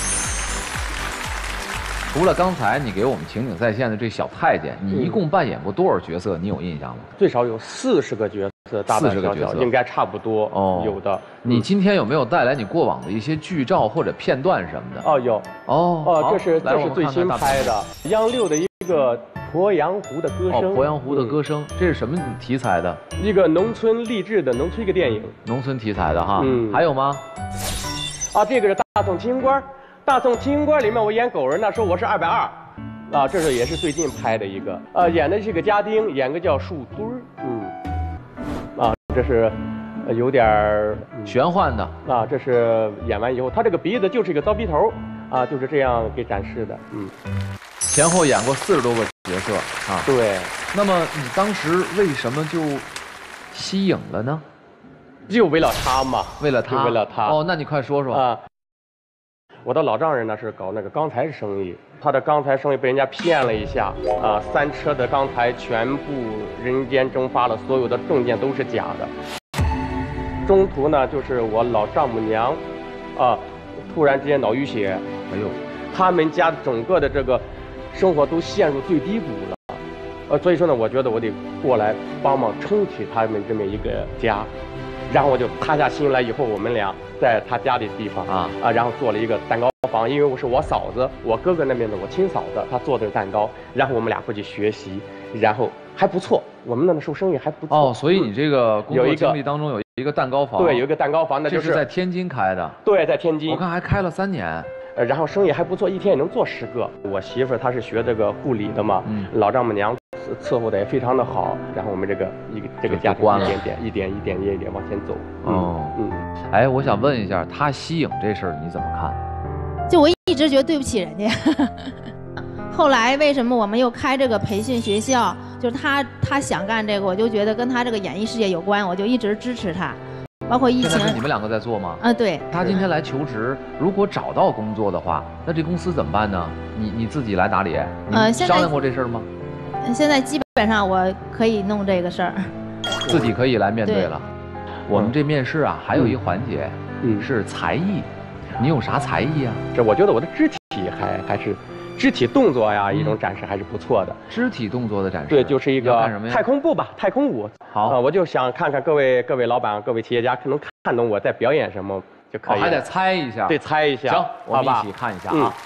除了刚才你给我们情景再现的这小太监，你一共扮演过多少角色？你有印象吗？ 最少有40个角色，大大小小应该差不多。哦，有的。 你今天有没有带来你过往的一些剧照或者片段什么的？ 哦，有。这是最新拍的央6的一个鄱阳湖的歌声。 鄱阳湖的歌声，这是什么题材的？ 一个农村励志的农村一个电影。 农村题材的哈。还有吗？ 这个是大宋清官。大宋清官里面我演狗人，那时候我是220，这是也是最近拍的一个，演的是个家丁，演个叫树墩儿，这是有点玄幻的， 这是演完以后，他这个鼻子就是一个糟鼻头，就是这样给展示的， 前后演过40多个角色啊， 对。 那么你当时为什么就息影了呢？ 就为了他嘛， 为了他。那你快说说啊。 我的老丈人呢是搞那个钢材生意，他的钢材生意被人家骗了一下，3车的钢材全部人间蒸发了，所有的证件都是假的。中途呢，就是我老丈母娘，突然之间脑淤血，他们家整个的这个生活都陷入最低谷了，所以说呢，我觉得我得过来帮忙撑起他们这么一个家。然后我就塌下心来，以后我们俩在他家里的地方然后做了一个蛋糕坊，因为我是我嫂子，我哥哥那边的我亲嫂子，她做的蛋糕，然后我们俩会去学习，然后还不错，我们那时候生意还不错。 哦，所以你这个工作经历当中有一个蛋糕房， 对，有一个蛋糕房，那就是在天津开的。 对，在天津。 我看还开了3年。 然后生意还不错，一天也能做10个。我媳妇她是学这个护理的嘛，老丈母娘伺候的也非常的好，然后我们这个家庭一点一点往前走。 哎，我想问一下，他息影这事儿你怎么看？ 就我一直觉得对不起人家。后来为什么我们又开这个培训学校？就是他想干这个，我就觉得跟他这个演艺事业有关，我就一直支持他。包括疫情， 现在是你们2个在做吗？ 对。 他今天来求职，如果找到工作的话，那这公司怎么办呢？你自己来打理？你商量过这事儿吗？ 现在基本上我可以弄这个事儿， 自己可以来面对了。我们这面试啊，还有一环节，是才艺。你有啥才艺啊？ 我觉得我的肢体还是。肢体动作呀，一种展示还是不错的。 肢体动作的展示， 对，就是一个太空步吧，太空舞。 好， 我就想看看各位老板、各位企业家，能看懂我在表演什么就可以了。 还得猜一下。 对，猜一下。 行，我们一起看一下啊。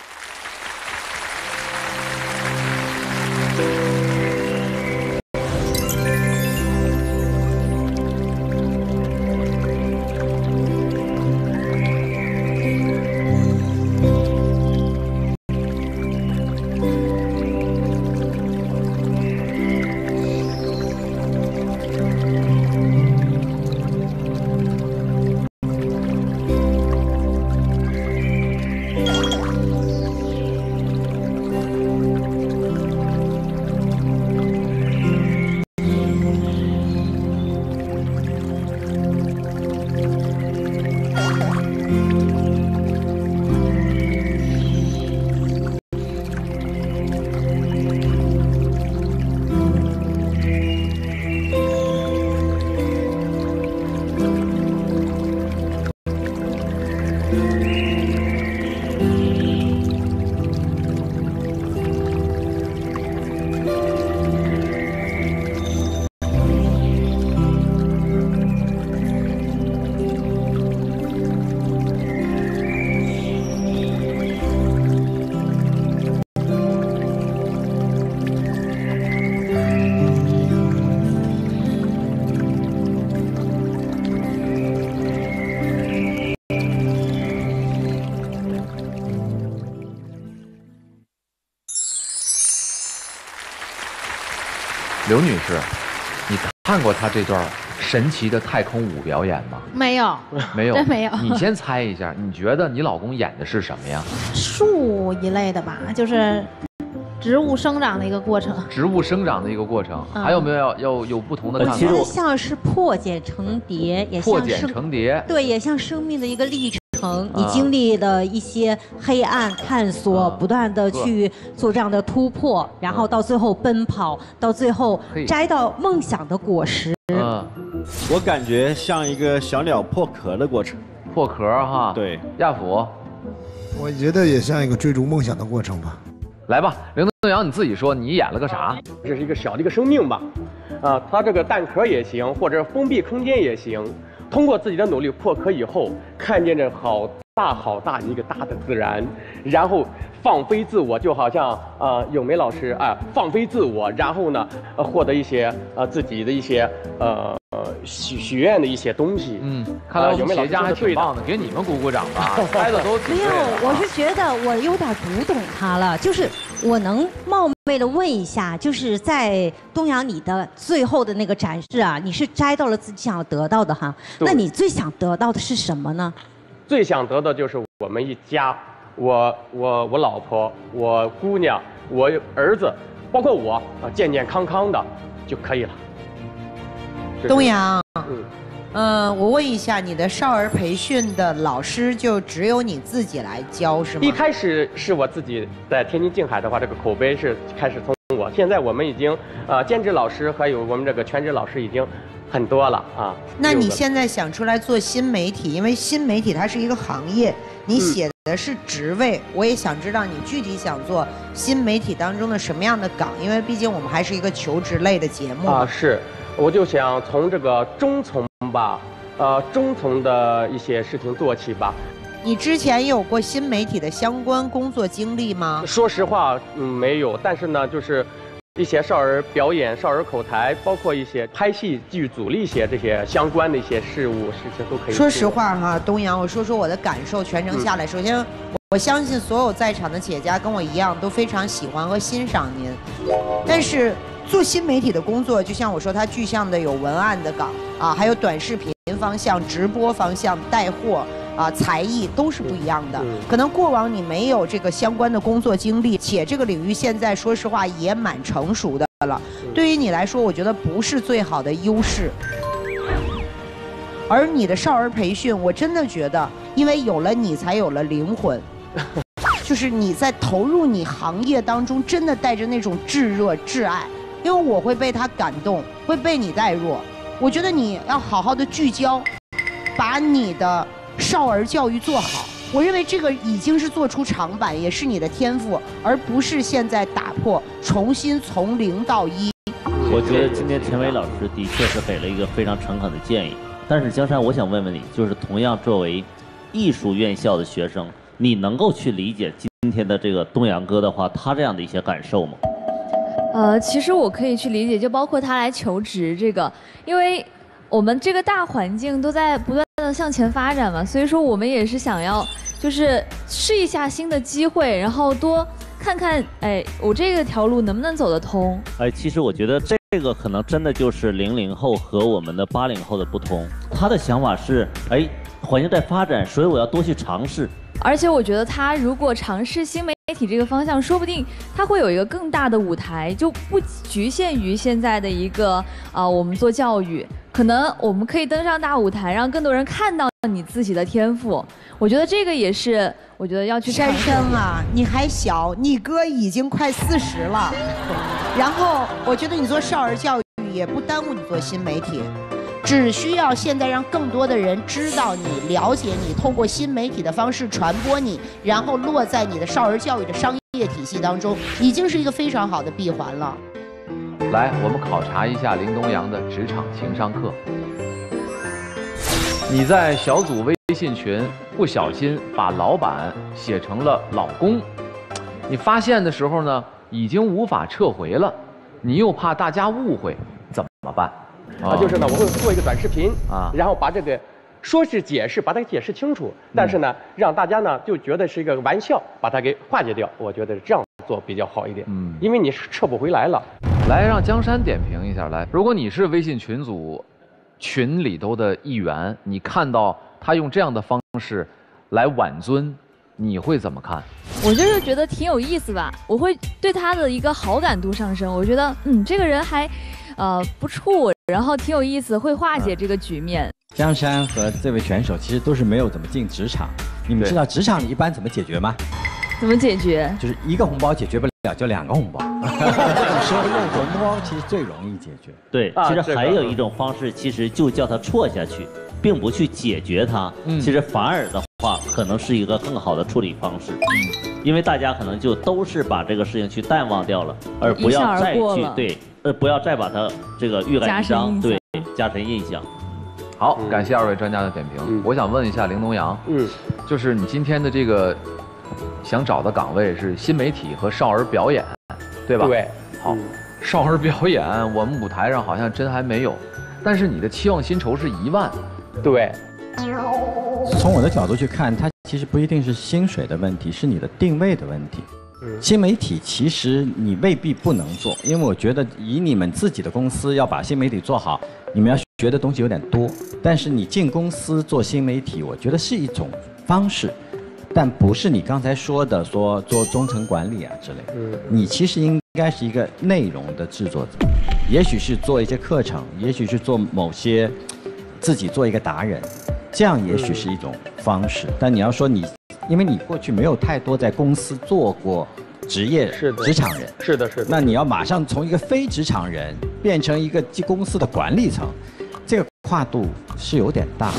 刘女士，你看过她这段神奇的太空舞表演吗？ 没有， 没有， 真没有。 你先猜一下，你觉得你老公演的是什么呀？ 树一类的吧，就是植物生长的一个过程。 植物生长的一个过程，还有没有要有不同的看法？ 我觉得像是破茧成蝶，也像破茧成蝶， 对，也像生命的一个历程。你经历了一些黑暗探索，不断的去做这样的突破，然后到最后奔跑，到最后摘到梦想的果实。 我感觉像一个小鸟破壳的过程。 破壳哈，对。亚甫， 我觉得也像一个追逐梦想的过程吧。 来吧，林东阳，你自己说，你演了个啥？ 这是一个小的一个生命吧，它这个蛋壳也行，或者封闭空间也行。通过自己的努力破壳以后，看见这好大一个大的自然，然后放飞自我，就好像咏梅老师放飞自我，然后呢获得一些自己的一些许愿的一些东西。 看来我们企业家还挺棒的，给你们鼓鼓掌吧，猜的都挺对的。 没有，我是觉得我有点读懂他了，就是我能冒昧的问一下，就是在东阳你的最后的那个展示啊，你是摘到了自己想要得到的哈，那你最想得到的是什么呢？最想得到就是我们一家，我老婆，我姑娘，我儿子，包括我健健康康的就可以了。 东阳，我问一下，你的少儿培训的老师就只有你自己来教是吗？ 一开始是我自己在天津静海的话，这个口碑是开始从我，现在我们已经兼职老师还有我们这个全职老师已经很多了啊。 那你现在想出来做新媒体，因为新媒体它是一个行业，你写的是职位，我也想知道你具体想做新媒体当中的什么样的岗，因为毕竟我们还是一个求职类的节目是，我就想从这个中层吧，中层的一些事情做起吧。 你之前有过新媒体的相关工作经历吗？ 说实话，没有。但是呢，就是一些少儿表演、少儿口台，包括一些拍戏剧组的一些这些相关的一些事情都可以。 说实话哈，东阳，我说说我的感受，全程下来，首先我相信所有在场的企业家跟我一样都非常喜欢和欣赏您，但是做新媒体的工作，就像我说，它具象的有文案的岗啊，还有短视频方向、直播方向、带货。才艺都是不一样的。可能过往你没有这个相关的工作经历，且这个领域现在说实话也蛮成熟的了。对于你来说，我觉得不是最好的优势。而你的少儿培训，我真的觉得，因为有了你，才有了灵魂。就是你在投入你行业当中，真的带着那种炙热、挚爱。因为我会被他感动，会被你带入。我觉得你要好好的聚焦，把你的少儿教育做好，我认为这个已经是做出长板，也是你的天赋，而不是现在打破，重新从0到1。 我觉得今天田伟老师的确是给了一个非常诚恳的建议。但是江山，我想问问你，就是同样作为艺术院校的学生，你能够去理解今天的这个东阳哥的话，他这样的一些感受吗？ 其实我可以去理解，就包括他来求职这个，因为我们这个大环境都在不断的向前发展嘛，所以说我们也是想要就是试一下新的机会，然后多看看，哎，我这条路能不能走得通？ 哎，其实我觉得这个可能真的就是00后和我们的80后的不同。他的想法是，哎，环境在发展，所以我要多去尝试。 而且我觉得他如果尝试新媒体这个方向，说不定他会有一个更大的舞台，就不局限于现在的一个我们做教育，可能我们可以登上大舞台，让更多人看到你自己的天赋。我觉得这个也是我觉得要去珊珊啊，你还小，你哥已经快40了，然后我觉得你做少儿教育也不耽误你做新媒体。只需要现在让更多的人知道你、了解你，通过新媒体的方式传播你，然后落在你的少儿教育的商业体系当中，已经是一个非常好的闭环了。 来，我们考察一下林东阳的职场情商课。你在小组微信群不小心把老板写成了老公，你发现的时候呢，已经无法撤回了，你又怕大家误会，怎么办？ 就是呢，我会做一个短视频然后把这个说是解释，把它解释清楚，但是呢，让大家呢就觉得是一个玩笑，把它给化解掉。我觉得这样做比较好一点，因为你是撤不回来了。 来，让江山点评一下。来，如果你是微信群组群里头的一员，你看到他用这样的方式来挽尊，你会怎么看？ 我就是觉得挺有意思吧，我会对他的一个好感度上升。我觉得这个人还不怵，然后挺有意思，会化解这个局面。 江山和这位选手其实都是没有怎么进职场，你们知道职场里一般怎么解决吗？ 怎么解决？ 就是1个红包解决不了，就2个红包。说用红包其实最容易解决。 对，其实还有一种方式，其实就叫他错下去，并不去解决它。其实反而的话，可能是一个更好的处理方式。因为大家可能就都是把这个事情去淡忘掉了，而不要再去不要再把它这个欲盖弥彰，对，加深印象。 好，感谢2位专家的点评。我想问一下林东阳，就是你今天的这个想找的岗位是新媒体和少儿表演，对吧？ 对。 好，少儿表演我们舞台上好像真还没有，但是你的期望薪酬是1万。 对。 从我的角度去看，它其实不一定是薪水的问题，是你的定位的问题。新媒体其实你未必不能做，因为我觉得以你们自己的公司要把新媒体做好，你们要学的东西有点多。但是你进公司做新媒体，我觉得是一种方式，但不是你刚才说的说做中层管理啊之类。你其实应该是一个内容的制作者，也许是做一些课程，也许是做某些自己做一个达人，这样也许是一种方式。但你要说你，因为你过去没有太多在公司做过职业职场人， 是的， 那你要马上从一个非职场人变成一个公司的管理层，这个跨度是有点大。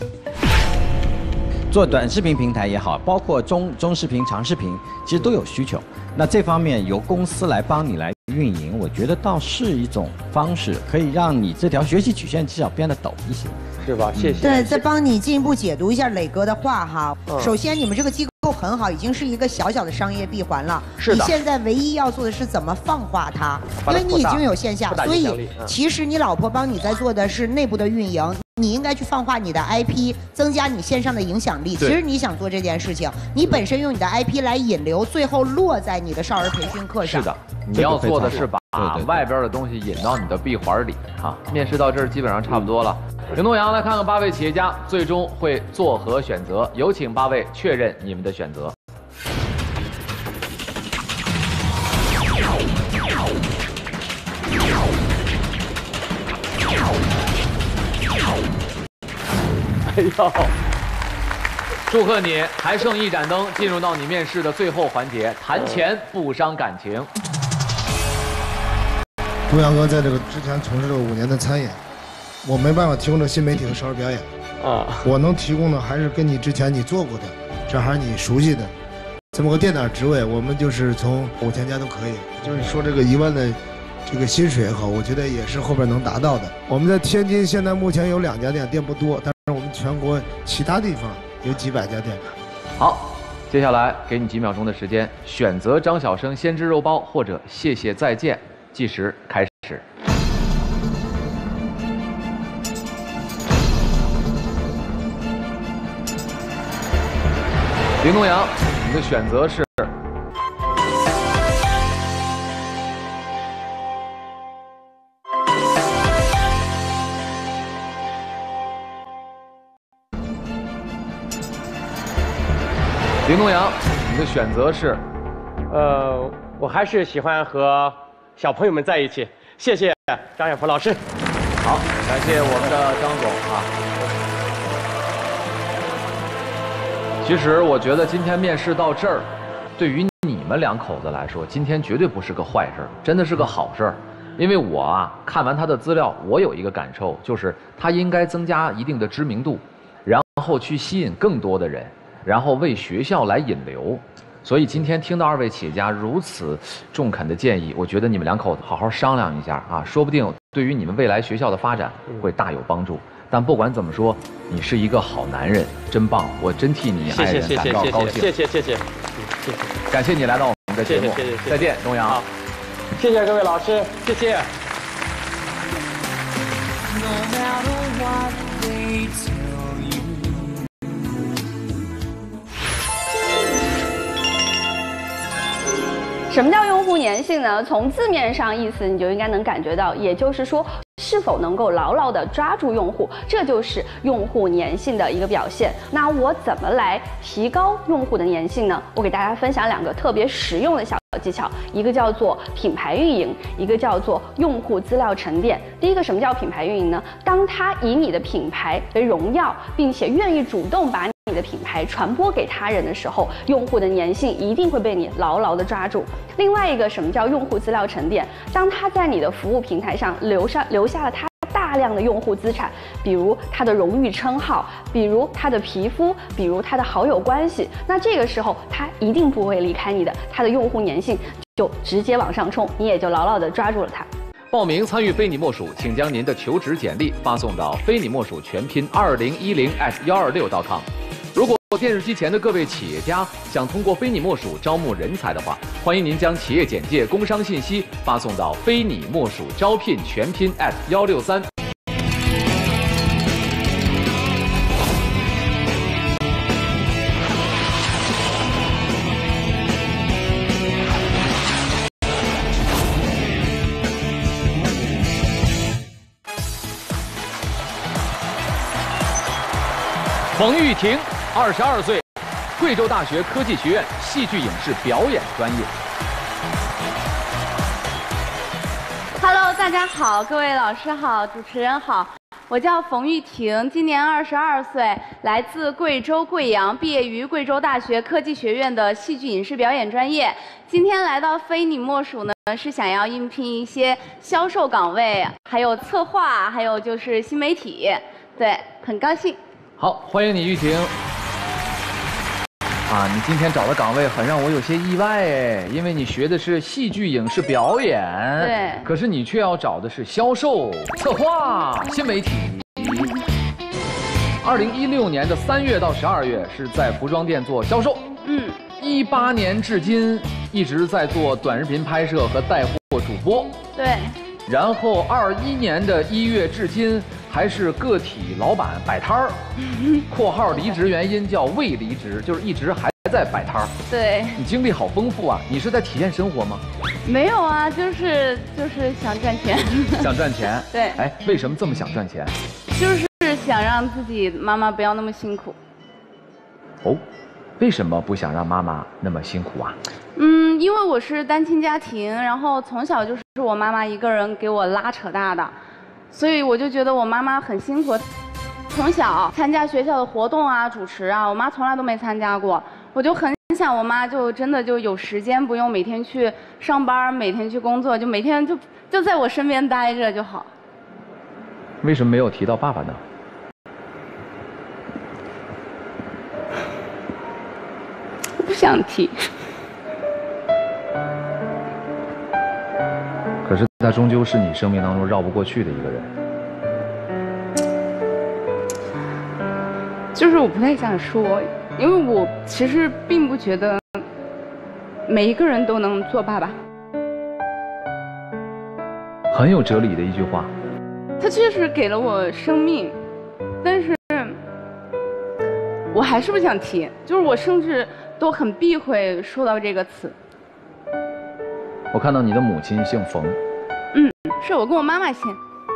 做短视频平台也好，包括中视频、长视频，其实都有需求。那这方面由公司来帮你来运营，我觉得倒是一种方式，可以让你这条学习曲线至少变得陡一些。 是吧？谢谢。 对，再帮你进一步解读一下磊哥的话哈。 嗯首先，你们这个机构很好，已经是一个小小的商业闭环了。 是的你现在唯一要做的是怎么放化它， 把它因为你已经有线下， 扩大所以影响力其实你老婆帮你在做的是内部的运营。你应该去放化你的 IP， 增加你线上的影响力。其实你想做这件事情，你本身用你的 IP 来引流，最后落在你的少儿培训课上。 是的，你要做的是把外边的东西引到你的闭环里啊。面试到这儿基本上差不多了。林东阳来看看8位企业家最终会作何选择？有请8位确认你们的选择。哎呦！祝贺你，还剩1盏灯，进入到你面试的最后环节，谈钱不伤感情。 东阳哥在这个之前从事了5年的餐饮，我没办法提供这新媒体和少儿表演啊， 我能提供的还是跟你之前你做过的，这还是你熟悉的，这么个店长职位，我们就是从5000加都可以。就是说这个1万的这个薪水也好，我觉得也是后边能达到的。我们在天津现在目前有2家店，店不多，但是我们全国其他地方有几百家店。 好，接下来给你几秒钟的时间，选择张小生鲜汁肉包或者谢谢再见，计时开始。林东阳，你的选择是林东阳，你的选择是， 我还是喜欢和小朋友们在一起。谢谢张小福老师。 好，感谢我们的张总啊。其实我觉得今天面试到这儿，对于你们2口子来说，今天绝对不是个坏事，真的是个好事儿。因为我啊看完他的资料，我有一个感受，就是他应该增加一定的知名度，然后去吸引更多的人。然后为学校来引流，所以今天听到2位企业家如此中肯的建议，我觉得你们2口子好好商量一下啊，说不定对于你们未来学校的发展会大有帮助。但不管怎么说，你是一个好男人，真棒，我真替你爱人感到高兴。 谢谢， 感谢你来到我们的节目，再见，东阳。 谢谢各位老师，谢谢。 什么叫用户粘性呢？从字面上意思你就应该能感觉到，也就是说是否能够牢牢地抓住用户，这就是用户粘性的一个表现。那我怎么来提高用户的粘性呢？我给大家分享2个特别实用的小技巧，一个叫做品牌运营，一个叫做用户资料沉淀。第一个，什么叫品牌运营呢？当他以你的品牌为荣耀，并且愿意主动把你的品牌传播给他人的时候，用户的粘性一定会被你牢牢地抓住。另外一个，什么叫用户资料沉淀？当他在你的服务平台上留下了他大量的用户资产，比如他的荣誉称号，比如他的皮肤，比如他的好友关系，那这个时候他一定不会离开你的，他的用户粘性就直接往上冲，你也就牢牢地抓住了他。 报名参与非你莫属，请将您的求职简历发送到非你莫属全拼2010@126.com。如果电视机前的各位企业家想通过非你莫属招募人才的话，欢迎您将企业简介、工商信息发送到非你莫属招聘全拼@163。冯玉婷，22岁，贵州大学科技学院戏剧影视表演专业。 Hello， 大家好，各位老师好，主持人好，我叫冯玉婷，今年22岁，来自贵州贵阳，毕业于贵州大学科技学院的戏剧影视表演专业。今天来到非你莫属呢，是想要应聘一些销售岗位，还有策划，还有就是新媒体，对，很高兴。 好，欢迎你，玉婷。啊，你今天找的岗位很让我有些意外哎，因为你学的是戏剧影视表演， 对， 可是你却要找的是销售、策划、新媒体。 2016年的3月到12月是在服装店做销售。18年至今一直在做短视频拍摄和带货主播。 对。 然后21年的1月至今还是个体老板摆摊儿（括号离职原因叫未离职，就是一直还在摆摊儿）。 对。 你经历好丰富啊！你是在体验生活吗？ 没有啊，就是想赚钱。 想赚钱。 对。 哎，为什么这么想赚钱？ 就是想让自己妈妈不要那么辛苦。 哦，为什么不想让妈妈那么辛苦啊？ 因为我是单亲家庭，然后从小就是我妈妈一个人给我拉扯大的，所以我就觉得我妈妈很辛苦。从小参加学校的活动啊、主持啊，我妈从来都没参加过，我就很想我妈就真的就有时间，不用每天去上班，每天去工作，就每天就在我身边待着就好。 为什么没有提到爸爸呢？ 我不想提。 可是他终究是你生命当中绕不过去的一个人。 就是我不太想说，因为我其实并不觉得每一个人都能做爸爸。 很有哲理的一句话。 他确实给了我生命，但是我还是不想提，就是我甚至都很避讳说到这个词。 我看到你的母亲姓冯。 是我跟我妈妈姓。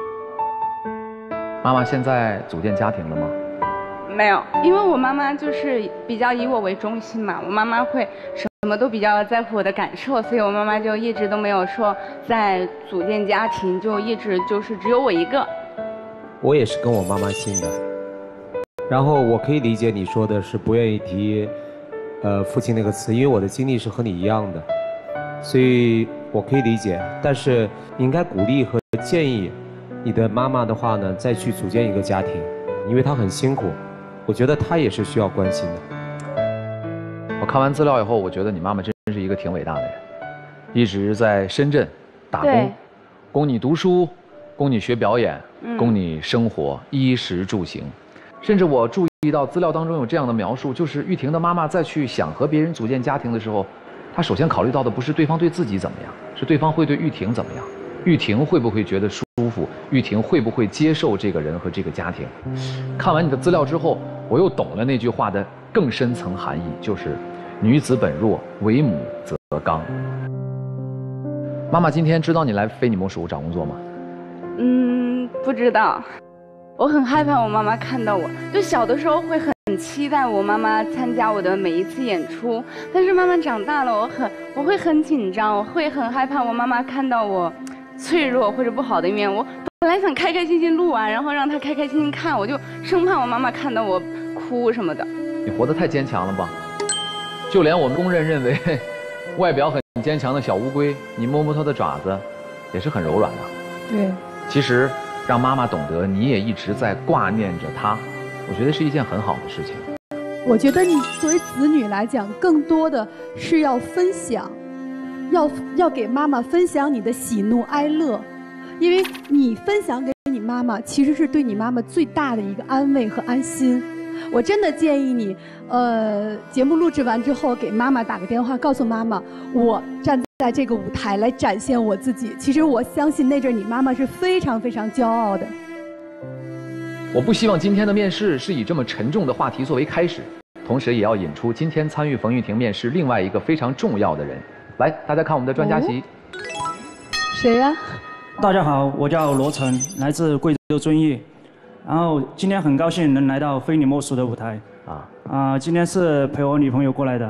妈妈现在组建家庭了吗？ 没有，因为我妈妈就是比较以我为中心嘛，我妈妈会什么都比较在乎我的感受，所以我妈妈就一直都没有说在组建家庭，就一直就是只有我一个。 我也是跟我妈妈姓的，然后我可以理解你说的是不愿意提父亲那个词，因为我的经历是和你一样的，所以我可以理解，但是你应该鼓励和建议你的妈妈的话呢，再去组建一个家庭，因为她很辛苦，我觉得她也是需要关心的。 我看完资料以后，我觉得你妈妈真是一个挺伟大的人，一直在深圳打工，供你读书，供你学表演，供你生活，衣食住行。甚至我注意到资料当中有这样的描述，就是玉婷的妈妈在去想和别人组建家庭的时候，她首先考虑到的不是对方对自己怎么样，是对方会对玉婷怎么样，玉婷会不会觉得舒服，玉婷会不会接受这个人和这个家庭。看完你的资料之后，我又懂了那句话的更深层含义，就是女子本弱，为母则刚。妈妈今天知道你来非你莫属找工作吗？ 不知道。我很害怕我妈妈看到我，就小的时候会很期待我妈妈参加我的每一次演出，但是慢慢长大了，我会很紧张，我会很害怕我妈妈看到我脆弱或者不好的一面。我本来想开开心心录完，然后让她开开心心看，我就生怕我妈妈看到我哭什么的。 你活得太坚强了吧？就连我们公认为外表很坚强的小乌龟，你摸摸它的爪子，也是很柔软的。 对， 其实让妈妈懂得你也一直在挂念着她，我觉得是一件很好的事情。 我觉得你作为子女来讲，更多的是要分享，要给妈妈分享你的喜怒哀乐，因为你分享给你妈妈，其实是对你妈妈最大的一个安慰和安心。我真的建议你，节目录制完之后，给妈妈打个电话，告诉妈妈，我站在这个舞台来展现我自己。其实我相信那阵你妈妈是非常非常骄傲的。 我不希望今天的面试是以这么沉重的话题作为开始，同时也要引出今天参与冯玉婷面试另外一个非常重要的人。来，大家看我们的专家席。 谁呀？ 大家好，我叫罗晨，来自贵州遵义。然后今天很高兴能来到非你莫属的舞台今天是陪我女朋友过来的。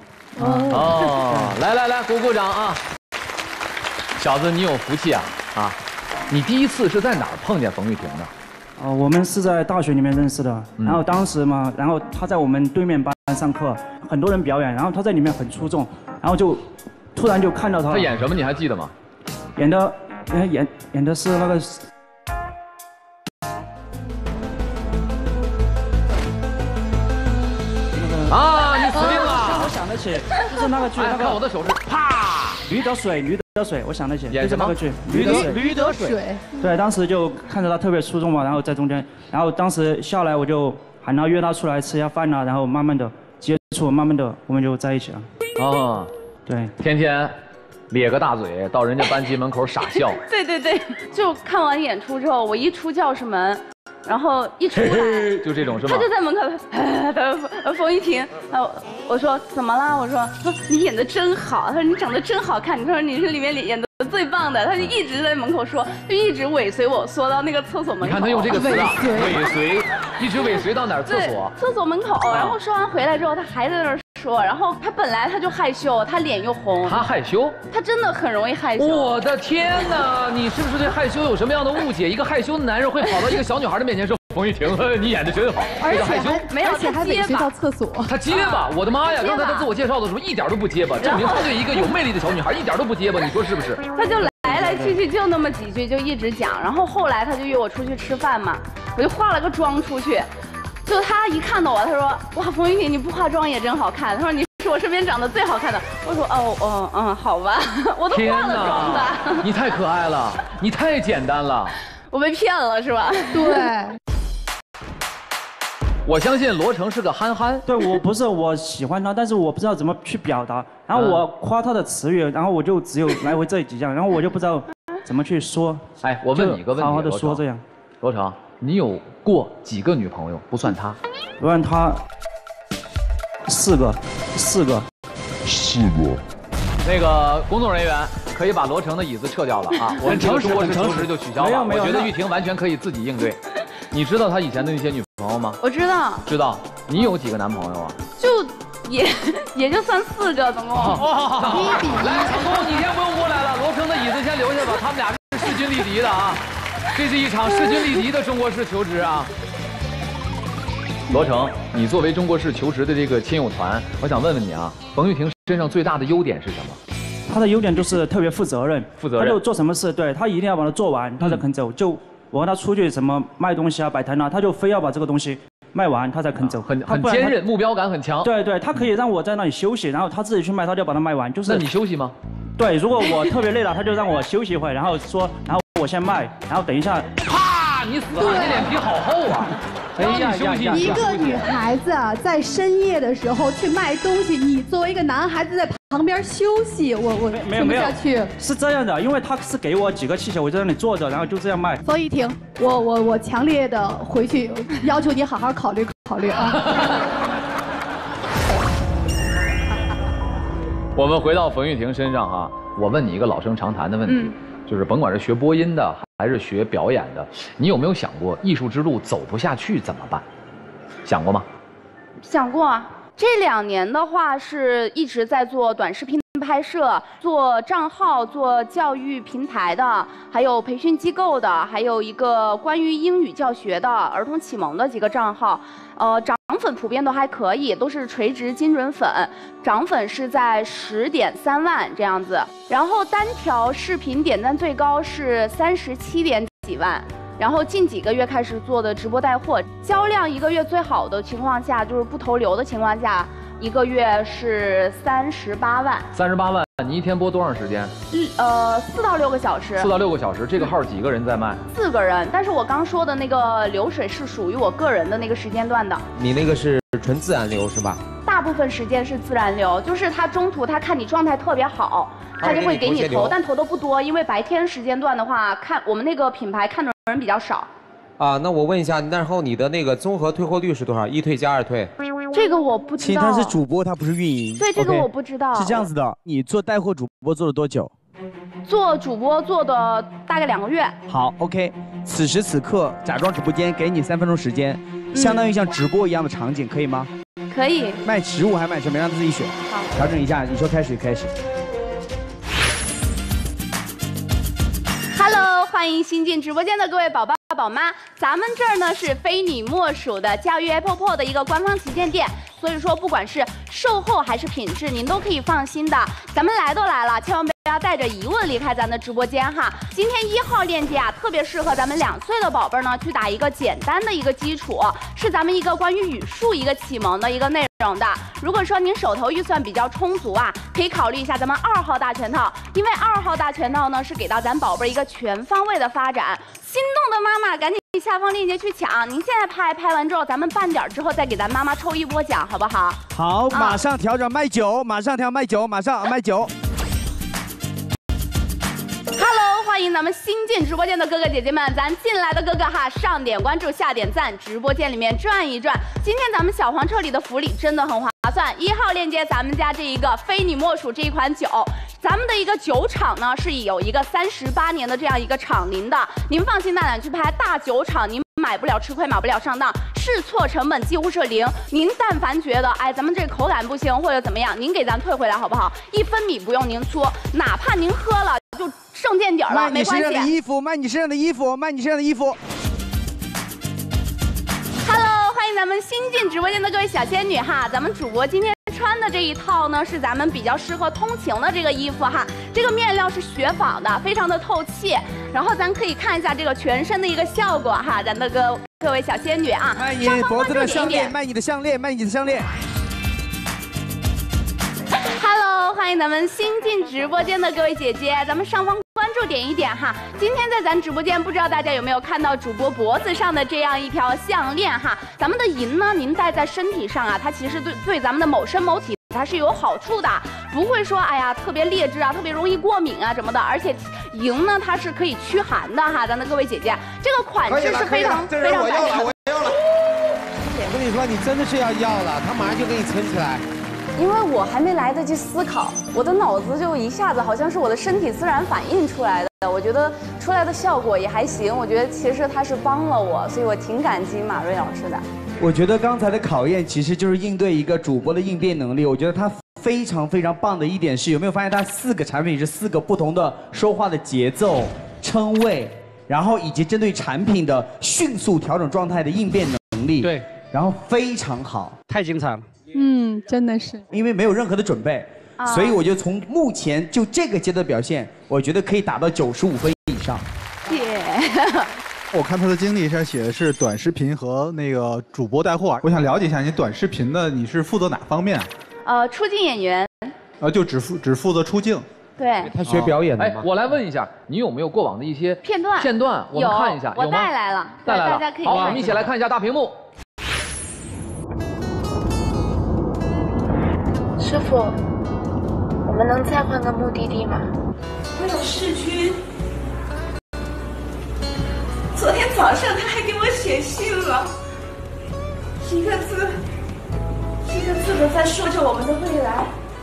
来，鼓掌啊！小子，你有福气啊！你第一次是在哪儿碰见冯玉婷的？ 我们是在大学里面认识的，然后当时嘛，然后她在我们对面班上课，很多人表演，然后她在里面很出众，然后就突然就看到她。 她演什么你还记得吗？ 演的是那个。 你死定了！ 我想得起，就是那个剧， 看我的手势，啪！ 驴得水，驴得水，我想得起， 演什么就是那个剧， 驴得水。 对，当时就看着他特别出众嘛，然后在中间，然后当时下来我就喊他约他出来吃下饭啊，然后慢慢的接触，慢慢的我们就在一起了。 哦， 对， 天天咧个大嘴到人家班级门口傻笑。 对对对，就看完演出之后，我一出教室门，然后一出来， 就这种是吗？ 他就在门口，冯玉婷，我说怎么了？我说你演的真好，他说你长得真好看，他说你是里面演的最棒的，他就一直在门口说，就一直尾随我缩到那个厕所门口。 你看他用这个词啊，尾随，一直尾随到哪儿？厕所。 厕所门口，然后说完回来之后，他还在那儿说，然后他本来他就害羞，他脸又红。 他害羞？ 他真的很容易害羞。 我的天哪，你是不是对害羞有什么样的误解？一个害羞的男人会跑到一个小女孩的面前说：“冯玉婷，你演的真好。” 而且害羞没有， 而且还尾随到厕所。 他结巴，我的妈呀！刚才他自我介绍的时候一点都不结巴，证明他对一个有魅力的小女孩一点都不结巴，你说是不是？ 他就来来去去就那么几句，就一直讲。然后后来他就约我出去吃饭嘛，我就化了个妆出去。就他一看到我，他说：“哇，冯玉婷，你不化妆也真好看。”他说：“你是我身边长得最好看的。”我说：“好吧，我都化了妆的。” 你太可爱了，你太简单了。 我被骗了是吧？ 对。 我相信罗成是个憨憨。 对，我不是我喜欢他，但是我不知道怎么去表达。然后我夸他的词语，然后我就只有来回这几样，然后我就不知道怎么去说。 哎，我问你一个问题， 好好的说这样。 罗成，你有过几个女朋友？不算他。 不算他，4个。 那个工作人员可以把罗成的椅子撤掉了啊！我们中国式求职就取消了。我觉得玉婷完全可以自己应对。你知道他以前的那些女朋友吗？ 我知道。 知道。你有几个男朋友啊？ 就也就算4个，总共。 来，成功，你先不用过来了，罗成的椅子先留下吧，他们俩是势均力敌的啊！这是一场势均力敌的中国式求职啊！罗成，你作为中国式求职的这个亲友团，我想问问你啊，冯玉婷身上最大的优点是什么？ 他的优点就是特别负责任，他就做什么事，对他一定要把它做完，他才肯走。就我和他出去什么卖东西啊、摆摊啊，他就非要把这个东西卖完，他才肯走。 很坚韧，目标感很强。 对对，他可以让我在那里休息，然后他自己去卖，他就把它卖完。就是。 那你休息吗？ 对，如果我特别累了，他就让我休息一会，然后说，然后我先卖，然后等一下， 啪，你死了，你脸皮好厚啊！哎呀， 一个女孩子在深夜的时候去卖东西，你作为一个男孩子在旁边休息，我听不下去。 是这样的，因为他是给我几个器械，我在那里坐着，然后就这样卖。 冯玉婷，我强烈的回去要求你好好考虑考虑啊。 我们回到冯玉婷身上哈，我问你一个老生常谈的问题，就是甭管是学播音的还是学表演的，你有没有想过艺术之路走不下去怎么办？想过吗？ 想过啊。这2年的话是一直在做短视频拍摄，做账号，做教育平台的，还有培训机构的，还有一个关于英语教学的、儿童启蒙的几个账号。涨粉普遍都还可以，都是垂直精准粉，涨粉是在10.3万这样子。然后单条视频点赞最高是37点几万。然后近几个月开始做的直播带货，销量1个月最好的情况下，就是不投流的情况下，1个月是38万。 38万，你一天播多长时间 ？4到6个小时。 4到6个小时，这个号几个人在卖 ？4个人，但是我刚说的那个流水是属于我个人的那个时间段的。 你那个是纯自然流是吧？ 大部分时间是自然流，就是他中途他看你状态特别好，他就会给你投，但投的不多，因为白天时间段的话，看我们那个品牌看的人比较少。 啊，那我问一下，然后你的那个综合退货率是多少？1退加2退？ 这个我不知道。 他是主播，他不是运营。 对，这个我不知道。 是这样子的，你做带货主播做了多久？ 做主播做的大概2个月。 好 ，OK。此时此刻，假装直播间给你3分钟时间，相当于像直播一样的场景，可以吗？ 可以。 卖食物还卖什么？让他自己选。 好。 调整一下，你说开始。 Hello， 欢迎新进直播间的各位宝宝宝妈，咱们这儿呢是非你莫属的教育 Apple 的一个官方旗舰店，所以说不管是售后还是品质，您都可以放心的。咱们来都来了，千万不要带着疑问离开咱的直播间哈。今天1号链接啊，特别适合咱们2岁的宝贝呢去打一个简单的一个基础，是咱们一个关于语数一个启蒙的一个内容的。如果说您手头预算比较充足啊，可以考虑一下咱们2号大全套，因为2号大全套呢是给到咱宝贝一个全方位的发展。心动的妈妈赶紧下方链接去抢，您现在拍完之后，咱们半点之后再给咱妈妈抽一波奖，好不好？ 好，马上调整卖酒，马上调卖酒，马上卖酒。 Hello， 欢迎咱们新进直播间的哥哥姐姐们，咱进来的哥哥哈，上点关注，下点赞，直播间里面转一转。今天咱们小黄车里的福利真的很划算，1号链接咱们家这一个非你莫属这一款酒，咱们的一个酒厂呢是有一个38年的这样一个厂龄的，您放心大胆去拍，大酒厂您买不了吃亏，买不了上当，试错成本几乎是0。您但凡觉得哎咱们这口感不行或者怎么样，您给咱退回来好不好？1分米不用您搓，哪怕您喝了就剩见底儿了，没关系。 卖你身上的衣服，卖你身上的衣服，卖你身上的衣服。 Hello， 欢迎咱们新进直播间的各位小仙女哈，咱们主播今天穿的这一套呢是咱们比较适合通勤的这个衣服哈，这个面料是雪纺的，非常的透气。然后咱可以看一下这个全身的一个效果哈，咱的各位小仙女啊， 卖你脖子的项链，卖你的项链，卖你的项链。 Hello， 欢迎咱们新进直播间的各位姐姐，咱们上方关注点一点哈。今天在咱直播间，不知道大家有没有看到主播脖子上的这样一条项链哈？咱们的银呢，您戴在身体上啊，它其实对咱们的某身某体它是有好处的，不会说哎呀特别劣质啊，特别容易过敏啊什么的。而且银呢，它是可以驱寒的哈，咱的各位姐姐，这个款式是非常非常感人的。 我跟你说，你真的是要了，他马上就给你撑起来。 因为我还没来得及思考，我的脑子就一下子好像是我的身体自然反应出来的。我觉得出来的效果也还行，我觉得其实他是帮了我，所以我挺感激马瑞老师的。 我觉得刚才的考验其实就是应对一个主播的应变能力。我觉得他非常非常棒的一点是，有没有发现他4个产品是4个不同的说话的节奏、称谓，然后以及针对产品的迅速调整状态的应变能力。对，然后非常好，太精彩了。 真的是， 因为没有任何的准备，所以我就从目前就这个阶段的表现，我觉得可以达到95分以上。 我看他的经历上写的是短视频和那个主播带货，我想了解一下你短视频的你是负责哪方面？ 出镜演员。 就只负责出镜。 对。 他学表演的吗？我来问一下，你有没有过往的一些片段，我们看一下。 我带来了， 带来了， 大家可以看。 好，我们一起来看一下大屏幕。 师傅，我们能再换个目的地吗？ 我有事君。昨天早上他还给我写信了，一个字的在说着我们的未来。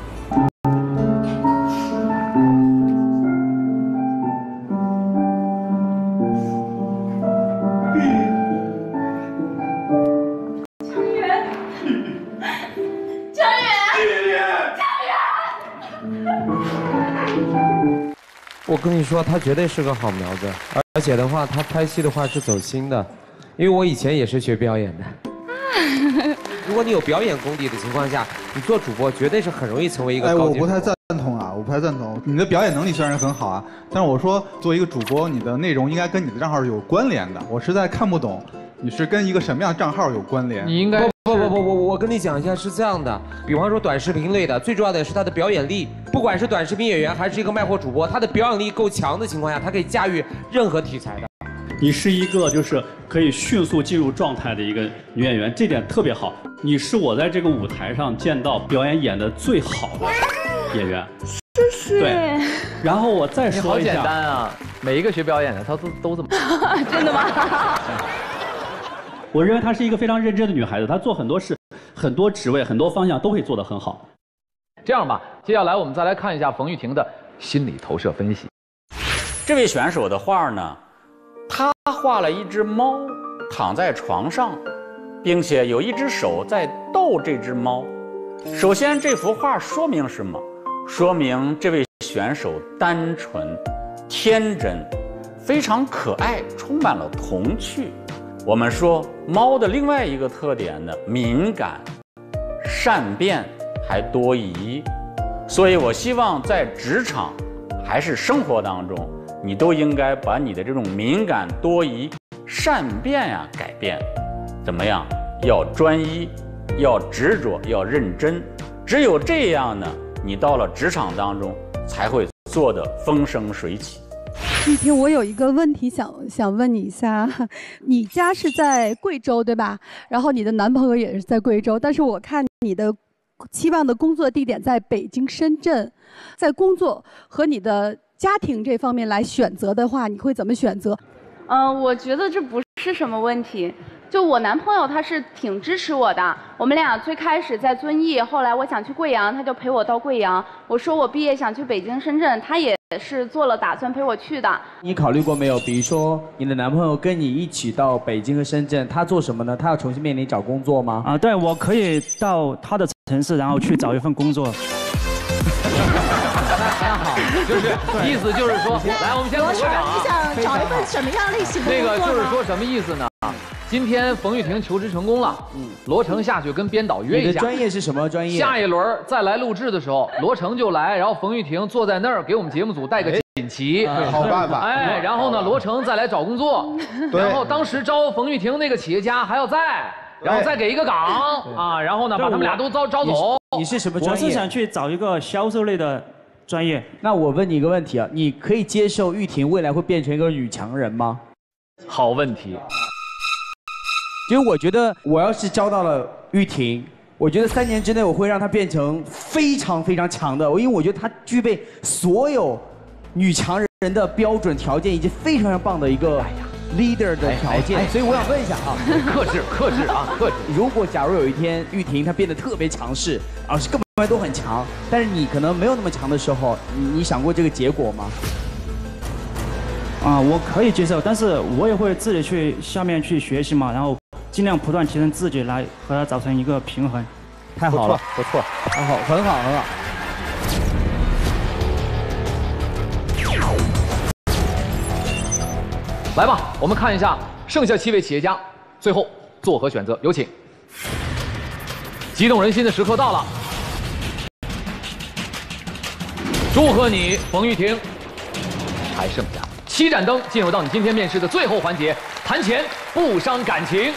我跟你说，他绝对是个好苗子，而且的话，他拍戏的话是走心的，因为我以前也是学表演的。如果你有表演功底的情况下，你做主播绝对是很容易成为一个高级主播。 我不太赞同啊，我不太赞同。你的表演能力虽然很好啊，但是我说作为一个主播，你的内容应该跟你的账号是有关联的。我实在看不懂，你是跟一个什么样的账号有关联？ 你应该不，我跟你讲一下是这样的，比方说短视频类的，最重要的是他的表演力，不管是短视频演员还是一个卖货主播，他的表演力够强的情况下，他可以驾驭任何题材的。 你是一个就是可以迅速进入状态的一个女演员，这点特别好。你是我在这个舞台上见到表演演得最好的演员。 谢谢。 对，然后我再说一下。 好简单啊，每一个学表演的他都这么。 真的吗？ 我认为她是一个非常认真的女孩子，她做很多事、很多职位、很多方向都会做得很好。 这样吧，接下来我们再来看一下冯玉婷的心理投射分析。 这位选手的画呢，他画了一只猫躺在床上，并且有一只手在逗这只猫。首先，这幅画说明什么？说明这位选手单纯、天真，非常可爱，充满了童趣。我们说猫的另外一个特点呢，敏感、善变，还多疑。所以我希望在职场还是生活当中，你都应该把你的这种敏感、多疑、善变呀改变。怎么样？要专一，要执着，要认真。只有这样呢，你到了职场当中才会做得风生水起。 玉婷，我有一个问题想问你一下，你家是在贵州对吧？然后你的男朋友也是在贵州，但是我看你的期望的工作地点在北京、深圳，在工作和你的家庭这方面来选择的话，你会怎么选择？ 我觉得这不是什么问题。就我男朋友他是挺支持我的，我们俩最开始在遵义，后来我想去贵阳，他就陪我到贵阳。我说我毕业想去北京、深圳，他也是做了打算陪我去的。 你考虑过没有？比如说你的男朋友跟你一起到北京和深圳，他做什么呢？他要重新面临找工作吗？ 啊，对，我可以到他的城市，然后去找一份工作。 很好，就是意思就是说，来，我们先鼓个掌啊。 你想找一份什么样类型的工作呢？ 那个就是说什么意思呢？今天冯玉婷求职成功了，罗成下去跟编导约一下。 你的专业是什么专业？ 下一轮再来录制的时候，罗成就来，然后冯玉婷坐在那儿给我们节目组带个锦旗。 好办法。 哎，然后呢，罗成再来找工作，然后当时招冯玉婷那个企业家还要在。然后再给一个岗啊，然后呢，把他们俩都招走。 你是什么专业？ 我是想去找一个销售类的专业。 那我问你一个问题啊，你可以接受玉婷未来会变成一个女强人吗？ 好问题。 因为我觉得我要是招到了玉婷，我觉得3年之内我会让她变成非常非常强的，因为我觉得她具备所有女强人的标准条件，以及非常非常棒的一个。leader 的条件，所以我想问一下啊， 克制啊，克制。 如果假如有一天玉婷她变得特别强势，而是各方面都很强，但是你可能没有那么强的时候，你想过这个结果吗？ 啊，我可以接受，但是我也会自己去下面去学习嘛，然后尽量不断提升自己，来和它找成一个平衡。 太好了， 不错， 很好。 来吧，我们看一下剩下7位企业家最后作何选择，有请。激动人心的时刻到了，祝贺你，冯玉婷，还剩下7盏灯，进入到你今天面试的最后环节，谈钱不伤感情。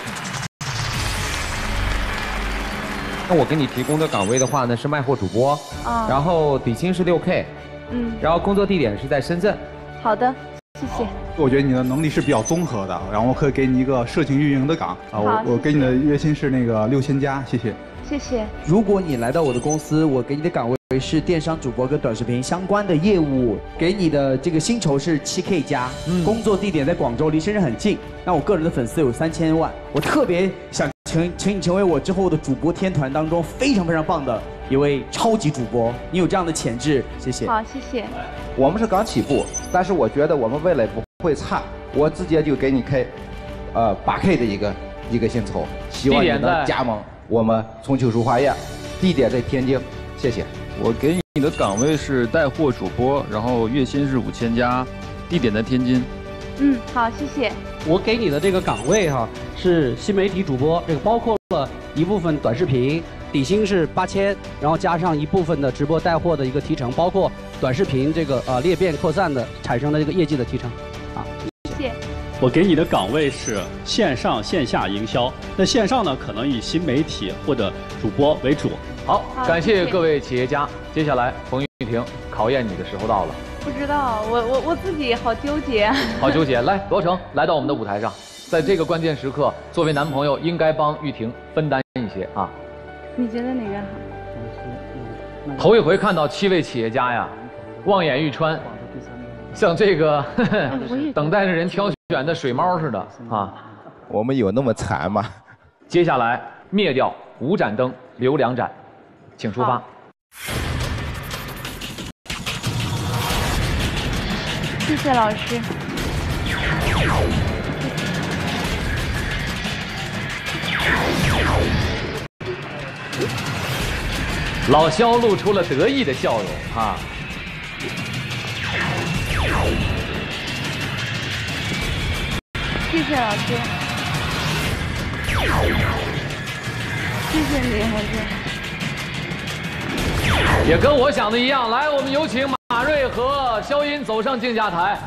那我给你提供的岗位的话呢是卖货主播，然后底薪是6K，然后工作地点是在深圳。 好的。谢谢。 我觉得你的能力是比较综合的，然后我可以给你一个社情运营的岗啊，我给你的月薪是那个6000加，谢谢。 谢谢。 如果你来到我的公司，我给你的岗位是电商主播跟短视频相关的业务，给你的这个薪酬是7K 加，工作地点在广州，离深圳很近。那我个人的粉丝有3000万，我特别想请你成为我之后的主播天团当中非常非常棒的一位超级主播，你有这样的潜质，谢谢。 好，谢谢。 我们是刚起步，但是我觉得我们未来不会差，我直接就给你开，8K 的一个薪酬，希望你能加盟我们重庆书画业，地点在天津，谢谢。 我给你的岗位是带货主播，然后月薪是5000加，地点在天津。 好，谢谢。 我给你的这个岗位是新媒体主播，这个包括了一部分短视频，底薪是8000，然后加上一部分的直播带货的一个提成，包括短视频这个裂变扩散的产生的这个业绩的提成， 谢谢。 我给你的岗位是线上线下营销，那线上呢可能以新媒体或者主播为主。 好，感谢各位企业家。接下来冯玉婷考验你的时候到了。 不知道，我自己好纠结。 好纠结，来，罗成来到我们的舞台上，在这个关键时刻，作为男朋友应该帮玉婷分担一些啊。 你觉得哪个好？ 头一回看到7位企业家呀，望眼欲穿，像这个等待着人挑选的水猫似的啊。 我们有那么惨吗？ 接下来灭掉5盏灯，留2盏，请出发。 谢谢老师。 老肖露出了得意的笑容啊！ 谢谢老师。谢谢你，孩子。 也跟我想的一样，来，我们有请马瑞和肖音走上竞价台。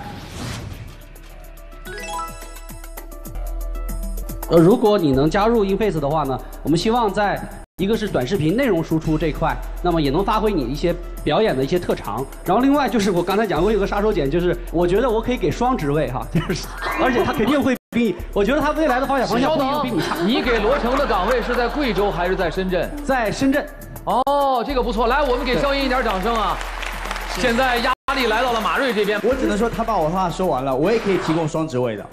如果你能加入 InFace 的话呢，我们希望在一个是短视频内容输出这一块，那么也能发挥你一些表演的一些特长。然后另外就是我刚才讲过有个杀手锏，就是我觉得我可以给双职位哈，就是而且他肯定会比你，我觉得他未来的方向不一定比你差。 你给罗成的岗位是在贵州还是在深圳？ 在深圳。 哦，这个不错，来，我们给肖音一点掌声啊！现在压力来到了马瑞这边。 我只能说他把我的话说完了，我也可以提供双职位的。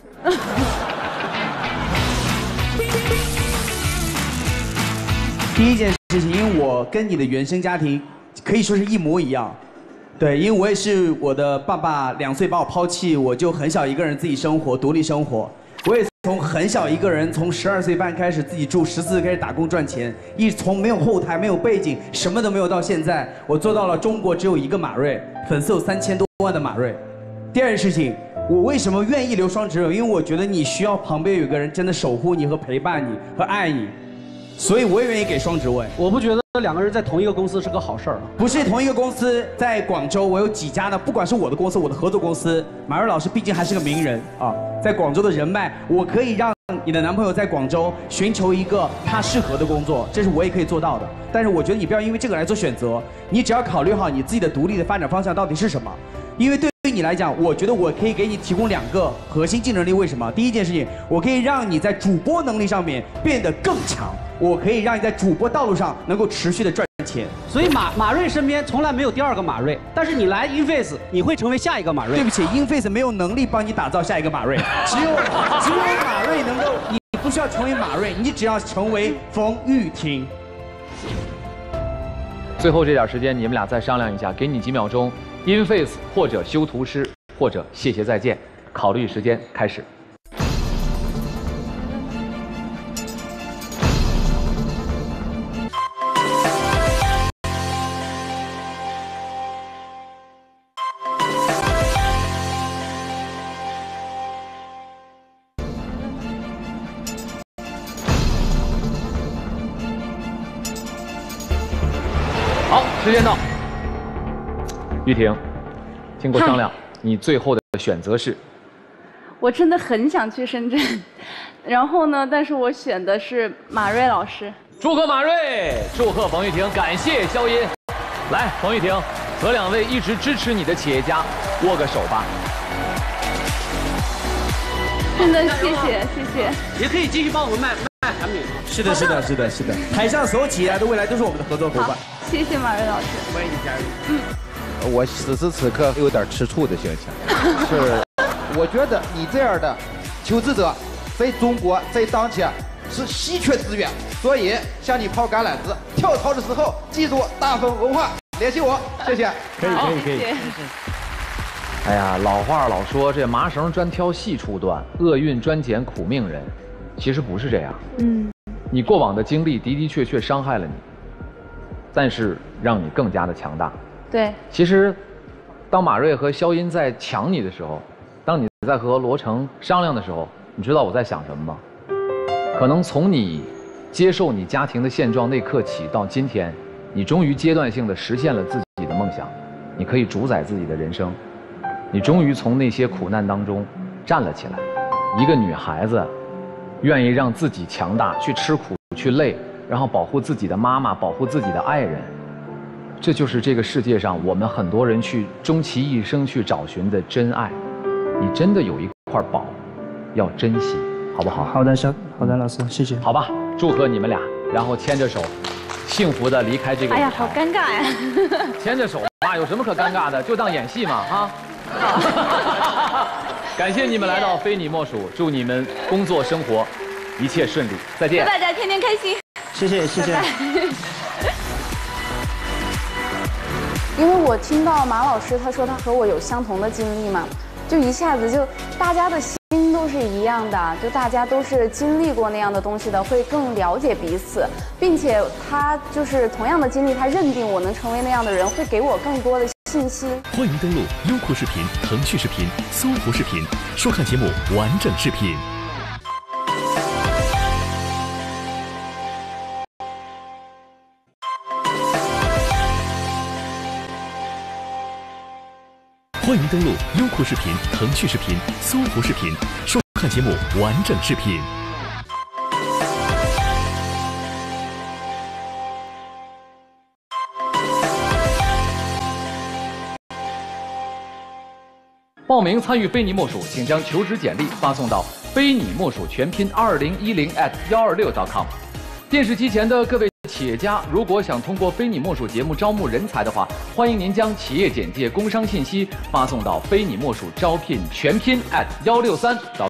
第一件事情，因为我跟你的原生家庭可以说是一模一样，对，因为我也是我的爸爸2岁把我抛弃，我就很小一个人自己生活，独立生活。我也从很小一个人，从12岁半开始自己住，14岁开始打工赚钱，一直从没有后台、没有背景、什么都没有到现在，我做到了中国只有一个马瑞，粉丝有3000多万的马瑞。第二件事情，我为什么愿意留双职位？因为我觉得你需要旁边有一个人真的守护你和陪伴你和爱你。所以我也愿意给双职位。 我不觉得2个人在同一个公司是个好事儿啊。 不是同一个公司，在广州我有几家的，不管是我的公司，我的合作公司，马瑞老师毕竟还是个名人啊，在广州的人脉，我可以让你的男朋友在广州寻求一个他适合的工作，这是我也可以做到的。但是我觉得你不要因为这个来做选择，你只要考虑好你自己的独立的发展方向到底是什么。因为对于你来讲，我觉得我可以给你提供2个核心竞争力。为什么？第一件事情，我可以让你在主播能力上面变得更强，我可以让你在主播道路上能够持续的赚钱。 所以马瑞身边从来没有第2个马瑞，但是你来 InFace， 你会成为下一个马瑞。 对不起 ，InFace 没有能力帮你打造下一个马瑞，只有马瑞能够，你不需要成为马瑞，你只要成为冯玉婷。 最后这点时间，你们俩再商量一下，给你几秒钟。InFace 或者修图师，或者谢谢再见，考虑时间开始。好，时间到。玉婷，经过商量，你最后的选择是？ 我真的很想去深圳，然后呢，但是我选的是马瑞老师。 祝贺马瑞，祝贺冯玉婷，感谢肖音。来，冯玉婷和2位一直支持你的企业家握个手吧。 真的谢谢谢谢。 也可以继续帮我们卖产品。 是的，是的，是的，是的。台上所有企业家的未来都是我们的合作伙伴。 谢谢马瑞老师， 欢迎你加入。 我此时此刻有点吃醋的心情，是，我觉得你这样的求职者，在中国在当前是稀缺资源，所以向你抛橄榄枝，跳槽的时候记住大风文化联系我，谢谢。 可以。 哎呀，老话老说，这麻绳专挑细处断，厄运专捡苦命人，其实不是这样。你过往的经历的的确确伤害了你，但是让你更加的强大。 对， 其实，当马瑞和肖音在抢你的时候，当你在和罗成商量的时候，你知道我在想什么吗？可能从你接受你家庭的现状那刻起到今天，你终于阶段性的实现了自己的梦想，你可以主宰自己的人生，你终于从那些苦难当中站了起来。一个女孩子愿意让自己强大，去吃苦去累，然后保护自己的妈妈，保护自己的爱人。这就是这个世界上我们很多人去终其一生去找寻的真爱。你真的有一块宝，要珍惜，好不好？ 好的，老师，谢谢。 好吧，祝贺你们俩，然后牵着手，幸福的离开这个。 哎呀，好尴尬呀！ 牵着手啊，有什么可尴尬的？就当演戏嘛啊！感谢你们来到非你莫属，祝你们工作生活一切顺利，再见。 祝大家天天开心。 谢谢。 拜拜。因为我听到马老师他说他和我有相同的经历嘛，就一下子就大家的心都是一样的，就大家都是经历过那样的东西的，会更了解彼此，并且他就是同样的经历，他认定我能成为那样的人，会给我更多的信心。 欢迎登录优酷视频、腾讯视频、搜狐视频，收看节目完整视频。 欢迎登录优酷视频、腾讯视频、搜狐视频，收看节目完整视频。 报名参与非你莫属，请将求职简历发送到非你莫属全拼2010@126.com。电视机前的各位企业家，如果想通过非你莫属节目招募人才的话，欢迎您将企业简介、工商信息发送到非你莫属招聘全拼@163.com。